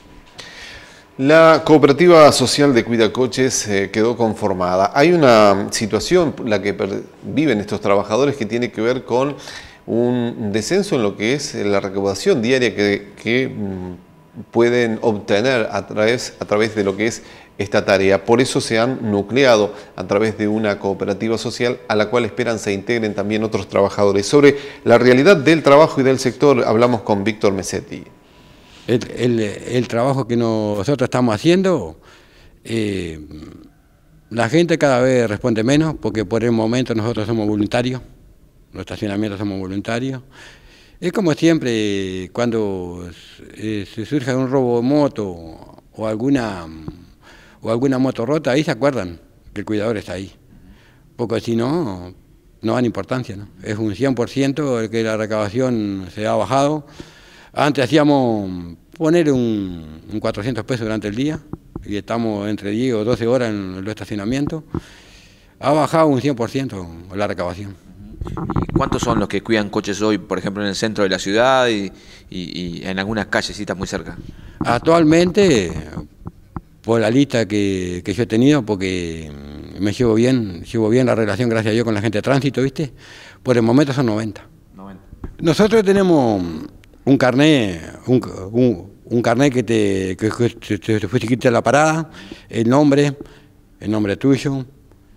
La cooperativa social de Cuidacoches eh, quedó conformada. Hay una situación, la que viven estos trabajadores, que tiene que ver con un descenso en lo que es la recaudación diaria que, que pueden obtener a través, a través de lo que es esta tarea. Por eso se han nucleado a través de una cooperativa social a la cual esperan se integren también otros trabajadores. Sobre la realidad del trabajo y del sector hablamos con Víctor Mesetti. El, el, el trabajo que nosotros estamos haciendo, eh, la gente cada vez responde menos porque por el momento nosotros somos voluntarios, los estacionamientos somos voluntarios. Es como siempre, cuando eh, se surge un robo de moto o alguna, o alguna moto rota, ahí se acuerdan que el cuidador está ahí, porque si no, no dan importancia, ¿no? Es un cien por ciento el que la recaudación se ha bajado. Antes hacíamos poner un, un cuatrocientos pesos durante el día y estamos entre diez o doce horas en los estacionamientos. Ha bajado un cien por ciento la recaudación. ¿Y cuántos son los que cuidan coches hoy, por ejemplo, en el centro de la ciudad y, y, y en algunas callecitas muy cerca? Actualmente, por la lista que, que yo he tenido, porque me llevo bien, llevo bien la relación, gracias a Dios, con la gente de tránsito, ¿viste? Por el momento son noventa. noventa. Nosotros tenemos un carnet, un, un, un carnet que te, que te, te fuiste quita la parada, el nombre, el nombre tuyo,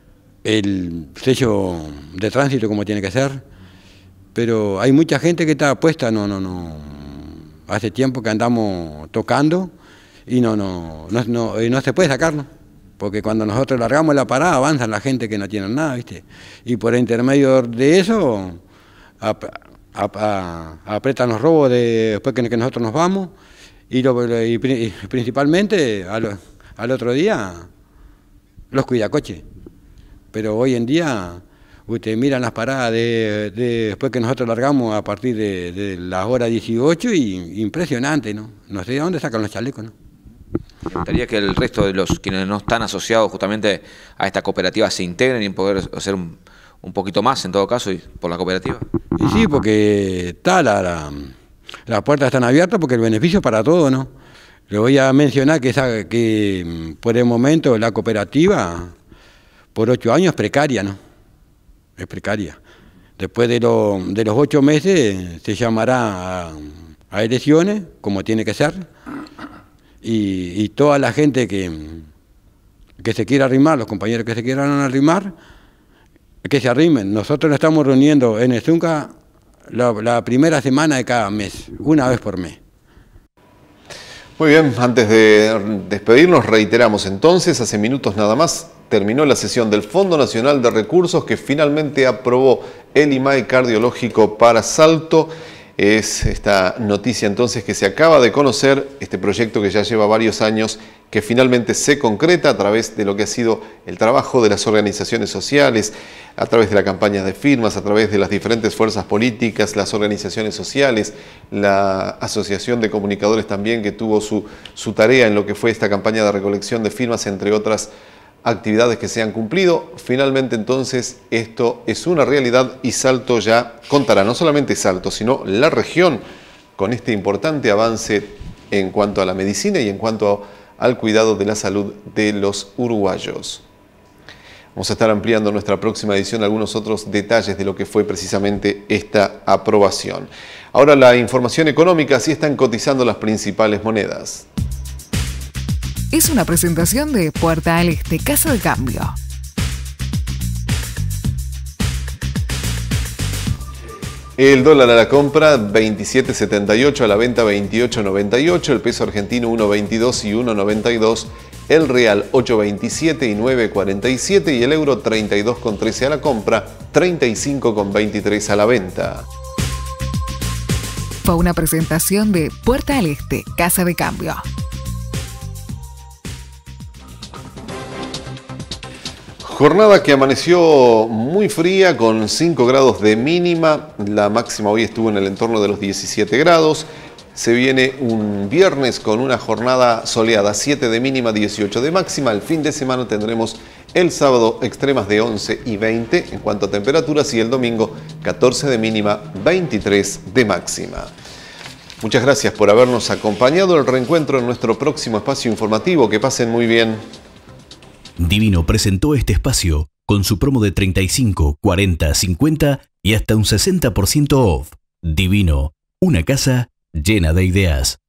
el sello de tránsito como tiene que ser, pero hay mucha gente que está puesta, no, no, no, hace tiempo que andamos tocando y no, no, no, no, no se puede sacarlo, porque cuando nosotros largamos la parada avanzan la gente que no tienen nada, ¿viste? Y por intermedio de eso ap, ap, ap, apretan los robos de, después que, que nosotros nos vamos y, lo, y, y principalmente al, al otro día los cuidacoches. Pero hoy en día, ustedes miran las paradas de, de, después que nosotros largamos a partir de, de las horas dieciocho y impresionante, ¿no? No sé de dónde sacan los chalecos, ¿no? Me gustaría que el resto de los quienes no están asociados justamente a esta cooperativa se integren y poder hacer un, un poquito más en todo caso y por la cooperativa. Y sí, porque está la, la, las puertas están abiertas porque el beneficio es para todos, ¿no? Le voy a mencionar que, esa, que por el momento la cooperativa por ocho años es precaria, ¿no? Es precaria. Después de, lo, de los ocho meses se llamará a, a elecciones, como tiene que ser, y, y toda la gente que, que se quiera arrimar, los compañeros que se quieran arrimar, que se arrimen. Nosotros nos estamos reuniendo en el Zunca la, la primera semana de cada mes, una vez por mes. Muy bien, antes de despedirnos reiteramos entonces, hace minutos nada más, terminó la sesión del Fondo Nacional de Recursos que finalmente aprobó el I M A E cardiológico para Salto. Es esta noticia entonces que se acaba de conocer, este proyecto que ya lleva varios años, que finalmente se concreta a través de lo que ha sido el trabajo de las organizaciones sociales, a través de la campaña de firmas, a través de las diferentes fuerzas políticas, las organizaciones sociales, la Asociación de Comunicadores también que tuvo su, su tarea en lo que fue esta campaña de recolección de firmas, entre otras actividades que se han cumplido. Finalmente entonces esto es una realidad y Salto ya contará, no solamente Salto, sino la región con este importante avance en cuanto a la medicina y en cuanto al cuidado de la salud de los uruguayos. Vamos a estar ampliando en nuestra próxima edición algunos otros detalles de lo que fue precisamente esta aprobación. Ahora la información económica, así están cotizando las principales monedas. Es una presentación de Puerta al Este, Casa de Cambio. El dólar a la compra veintisiete setenta y ocho, a la venta veintiocho noventa y ocho, el peso argentino uno veintidós y uno noventa y dos, el real ocho veintisiete y nueve cuarenta y siete y el euro treinta y dos trece a la compra, treinta y cinco veintitrés a la venta. Fue una presentación de Puerta al Este, Casa de Cambio. Jornada que amaneció muy fría con cinco grados de mínima, la máxima hoy estuvo en el entorno de los diecisiete grados. Se viene un viernes con una jornada soleada, siete de mínima, dieciocho de máxima. El fin de semana tendremos el sábado extremas de once y veinte en cuanto a temperaturas y el domingo catorce de mínima, veintitrés de máxima. Muchas gracias por habernos acompañado. El reencuentro en nuestro próximo espacio informativo. Que pasen muy bien. Divino presentó este espacio con su promo de treinta y cinco, cuarenta, cincuenta y hasta un sesenta por ciento off. Divino, una casa llena de ideas.